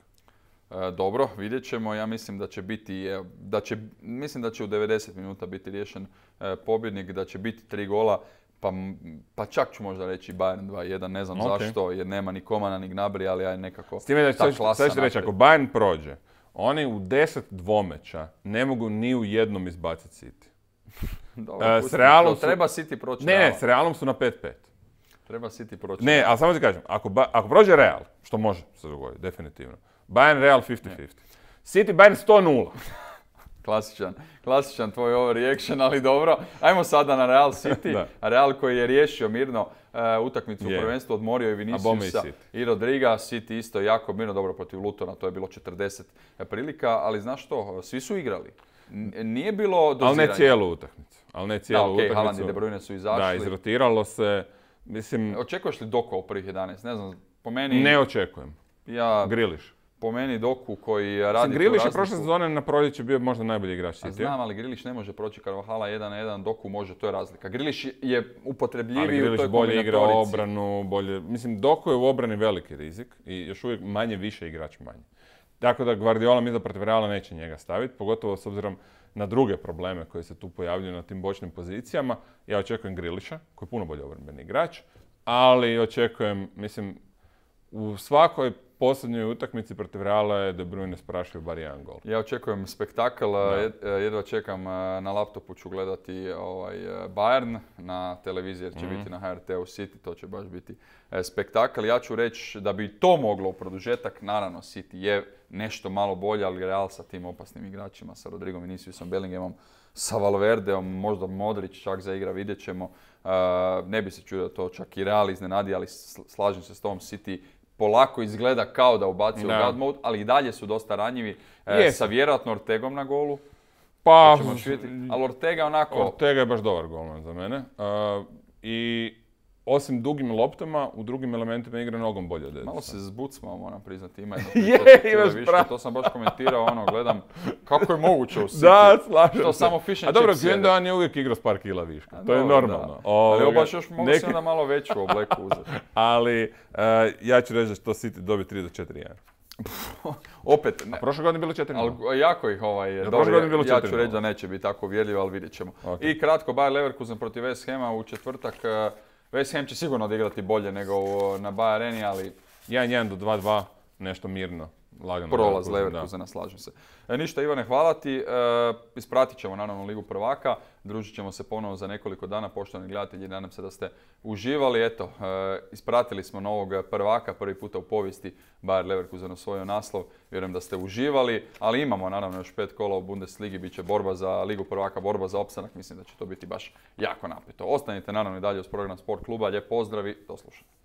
E, dobro, vidjet ćemo. Ja mislim da će biti, e, da će, mislim da će u devedeset minuta biti riješen e, pobjednik, da će biti tri gola. Pa, m- pa čak ću možda reći Bayern dva jedan, ne znam Ok. zašto, jer nema ni Komana ni Gnabry, ali ja nekako S time da ta ću klasa sad ću reći, naprijed. ako Bayern prođe, oni u deset dvomeča ne mogu ni u jednom izbaciti City. Dobro, e, s pusti, Realom to su- treba City proći Ne, ne, Reala. s Realom su na pet pet. Treba City proći Ne, Reala. ali samo ti kažem, ako, ba- ako prođe Real, što može se dogoditi, definitivno, Bayern Real pedeset pedeset. City Bayern sto nula. Klasičan, klasičan tvoj overreaction, ali dobro. Ajmo sada na Real City. Da. Real koji je riješio mirno e, utakmicu u Je. prvenstvu, odmorio i bome i Viniciusa City. i Rodriga. City isto jako mirno, dobro protiv Lutona, to je bilo četrdeset prilika, ali znaš što, svi su igrali. N- nije bilo Ali doziranja. ne cijelu utakmicu. Ali ne Da, cijelu okej, Haaland i utakmicu. De Bruyne su izašli. Da, izrotiralo se. Mislim, Očekuješ li Doku u prvih jedanaest? Ne znam, po meni, ne očekujem. ja, Griliš. po meni Doku koji radi tu Griliš je razliku- prošle sezone na proljeće bio možda najbolji igrač A City. znam, ali Grilić ne može proći Carvajala jedan na jedan, Doku može, to je razlika. Grilić je Ali upotrebljiviji u Griliš toj bolje igra kombinatorici. obranu, bolje... Mislim, Doku je u obrani veliki rizik i još uvijek manje više igrač manje. Tako da Guardiola mislim da protiv Reala neće njega staviti, pogotovo s obzirom na druge probleme koji se tu pojavljuju na tim bočnim pozicijama. Ja očekujem Griliša, koji je puno bolje obrambeni igrač, ali očekujem, mislim, u svakoj posljednjoj utakmici protiv Reala je De Bruyne sprašio bar jedan gol. Ja očekujem spektakl, jed- jedva čekam, na laptopu ću gledati ovaj, Bayern, na televiziji jer će biti na H R T-u City, to će baš biti e, spektakl. Ja ću reći da bi to moglo u produžetak, naravno City je nešto malo bolje, ali Real sa tim opasnim igračima, sa Rodrigom Viniciusom, Bellinghamom, sa Valverdeom, možda Modrić čak zaigra, vidjet ćemo. E, ne bi se čudio da to čak i Real iznenadi, ali sl- slažem se s tom, City polako izgleda kao da ubacio Da. God mode, ali i dalje su dosta ranjivi, e, Jesu. sa vjerojatno Ortegom na golu. Pa, To ćemo još vidjeti. Ali Ortega onako, Ortega je baš dobar golman za mene. Uh, i osim dugim loptama, u drugim elementima igra nogom bolje od Edisona. Malo se zbucmao, moram priznati, ima Je, imaš pravo. To sam baš komentirao, ono, gledam, kako je moguće u City. Da, slažem To se. samo fish and A dobro, chips jede. Gündogan je uvijek igrao s par kila viška. A To je dobro, normalno. da. Ovoga, Ali ovo baš još mogu neki- se onda malo veću obleku uzeti. Ali e, ja ću reći da će to City dobiti tri do četiri jedan. Opet, ne. A prošle godine je bilo četiri nula. Ali jako ih ovaj, prošle dobro, godine bilo ja četiri ću nula. reći da neće biti tako uvjerljivo, ali vidjet ćemo. Ok. I kratko, Bayer Leverkusen protiv West Hama u četvrtak. eh, West Ham će sigurno odigrati bolje nego u- na Bayer Areni, ali jedan jedan do dva dva, nešto mirno, lagano. prolaz Leverkusen, Leverkusena, slažem se. E, ništa, Ivane, hvala ti. E, ispratit ćemo naravno Ligu prvaka. Družit ćemo se ponovo za nekoliko dana. Poštovani gledatelji, nadam se da ste uživali. Eto, e, ispratili smo novog prvaka. Prvi puta u povijesti Bayer Leverkusen osvojio naslov. Vjerujem da ste uživali. Ali imamo naravno još pet kola u Bundesligi. Biće borba za Ligu prvaka, borba za opstanak. Mislim da će to biti baš jako napeto. Ostanite naravno i dalje uz program Sport kluba. Lijep pozdrav i do slušanja.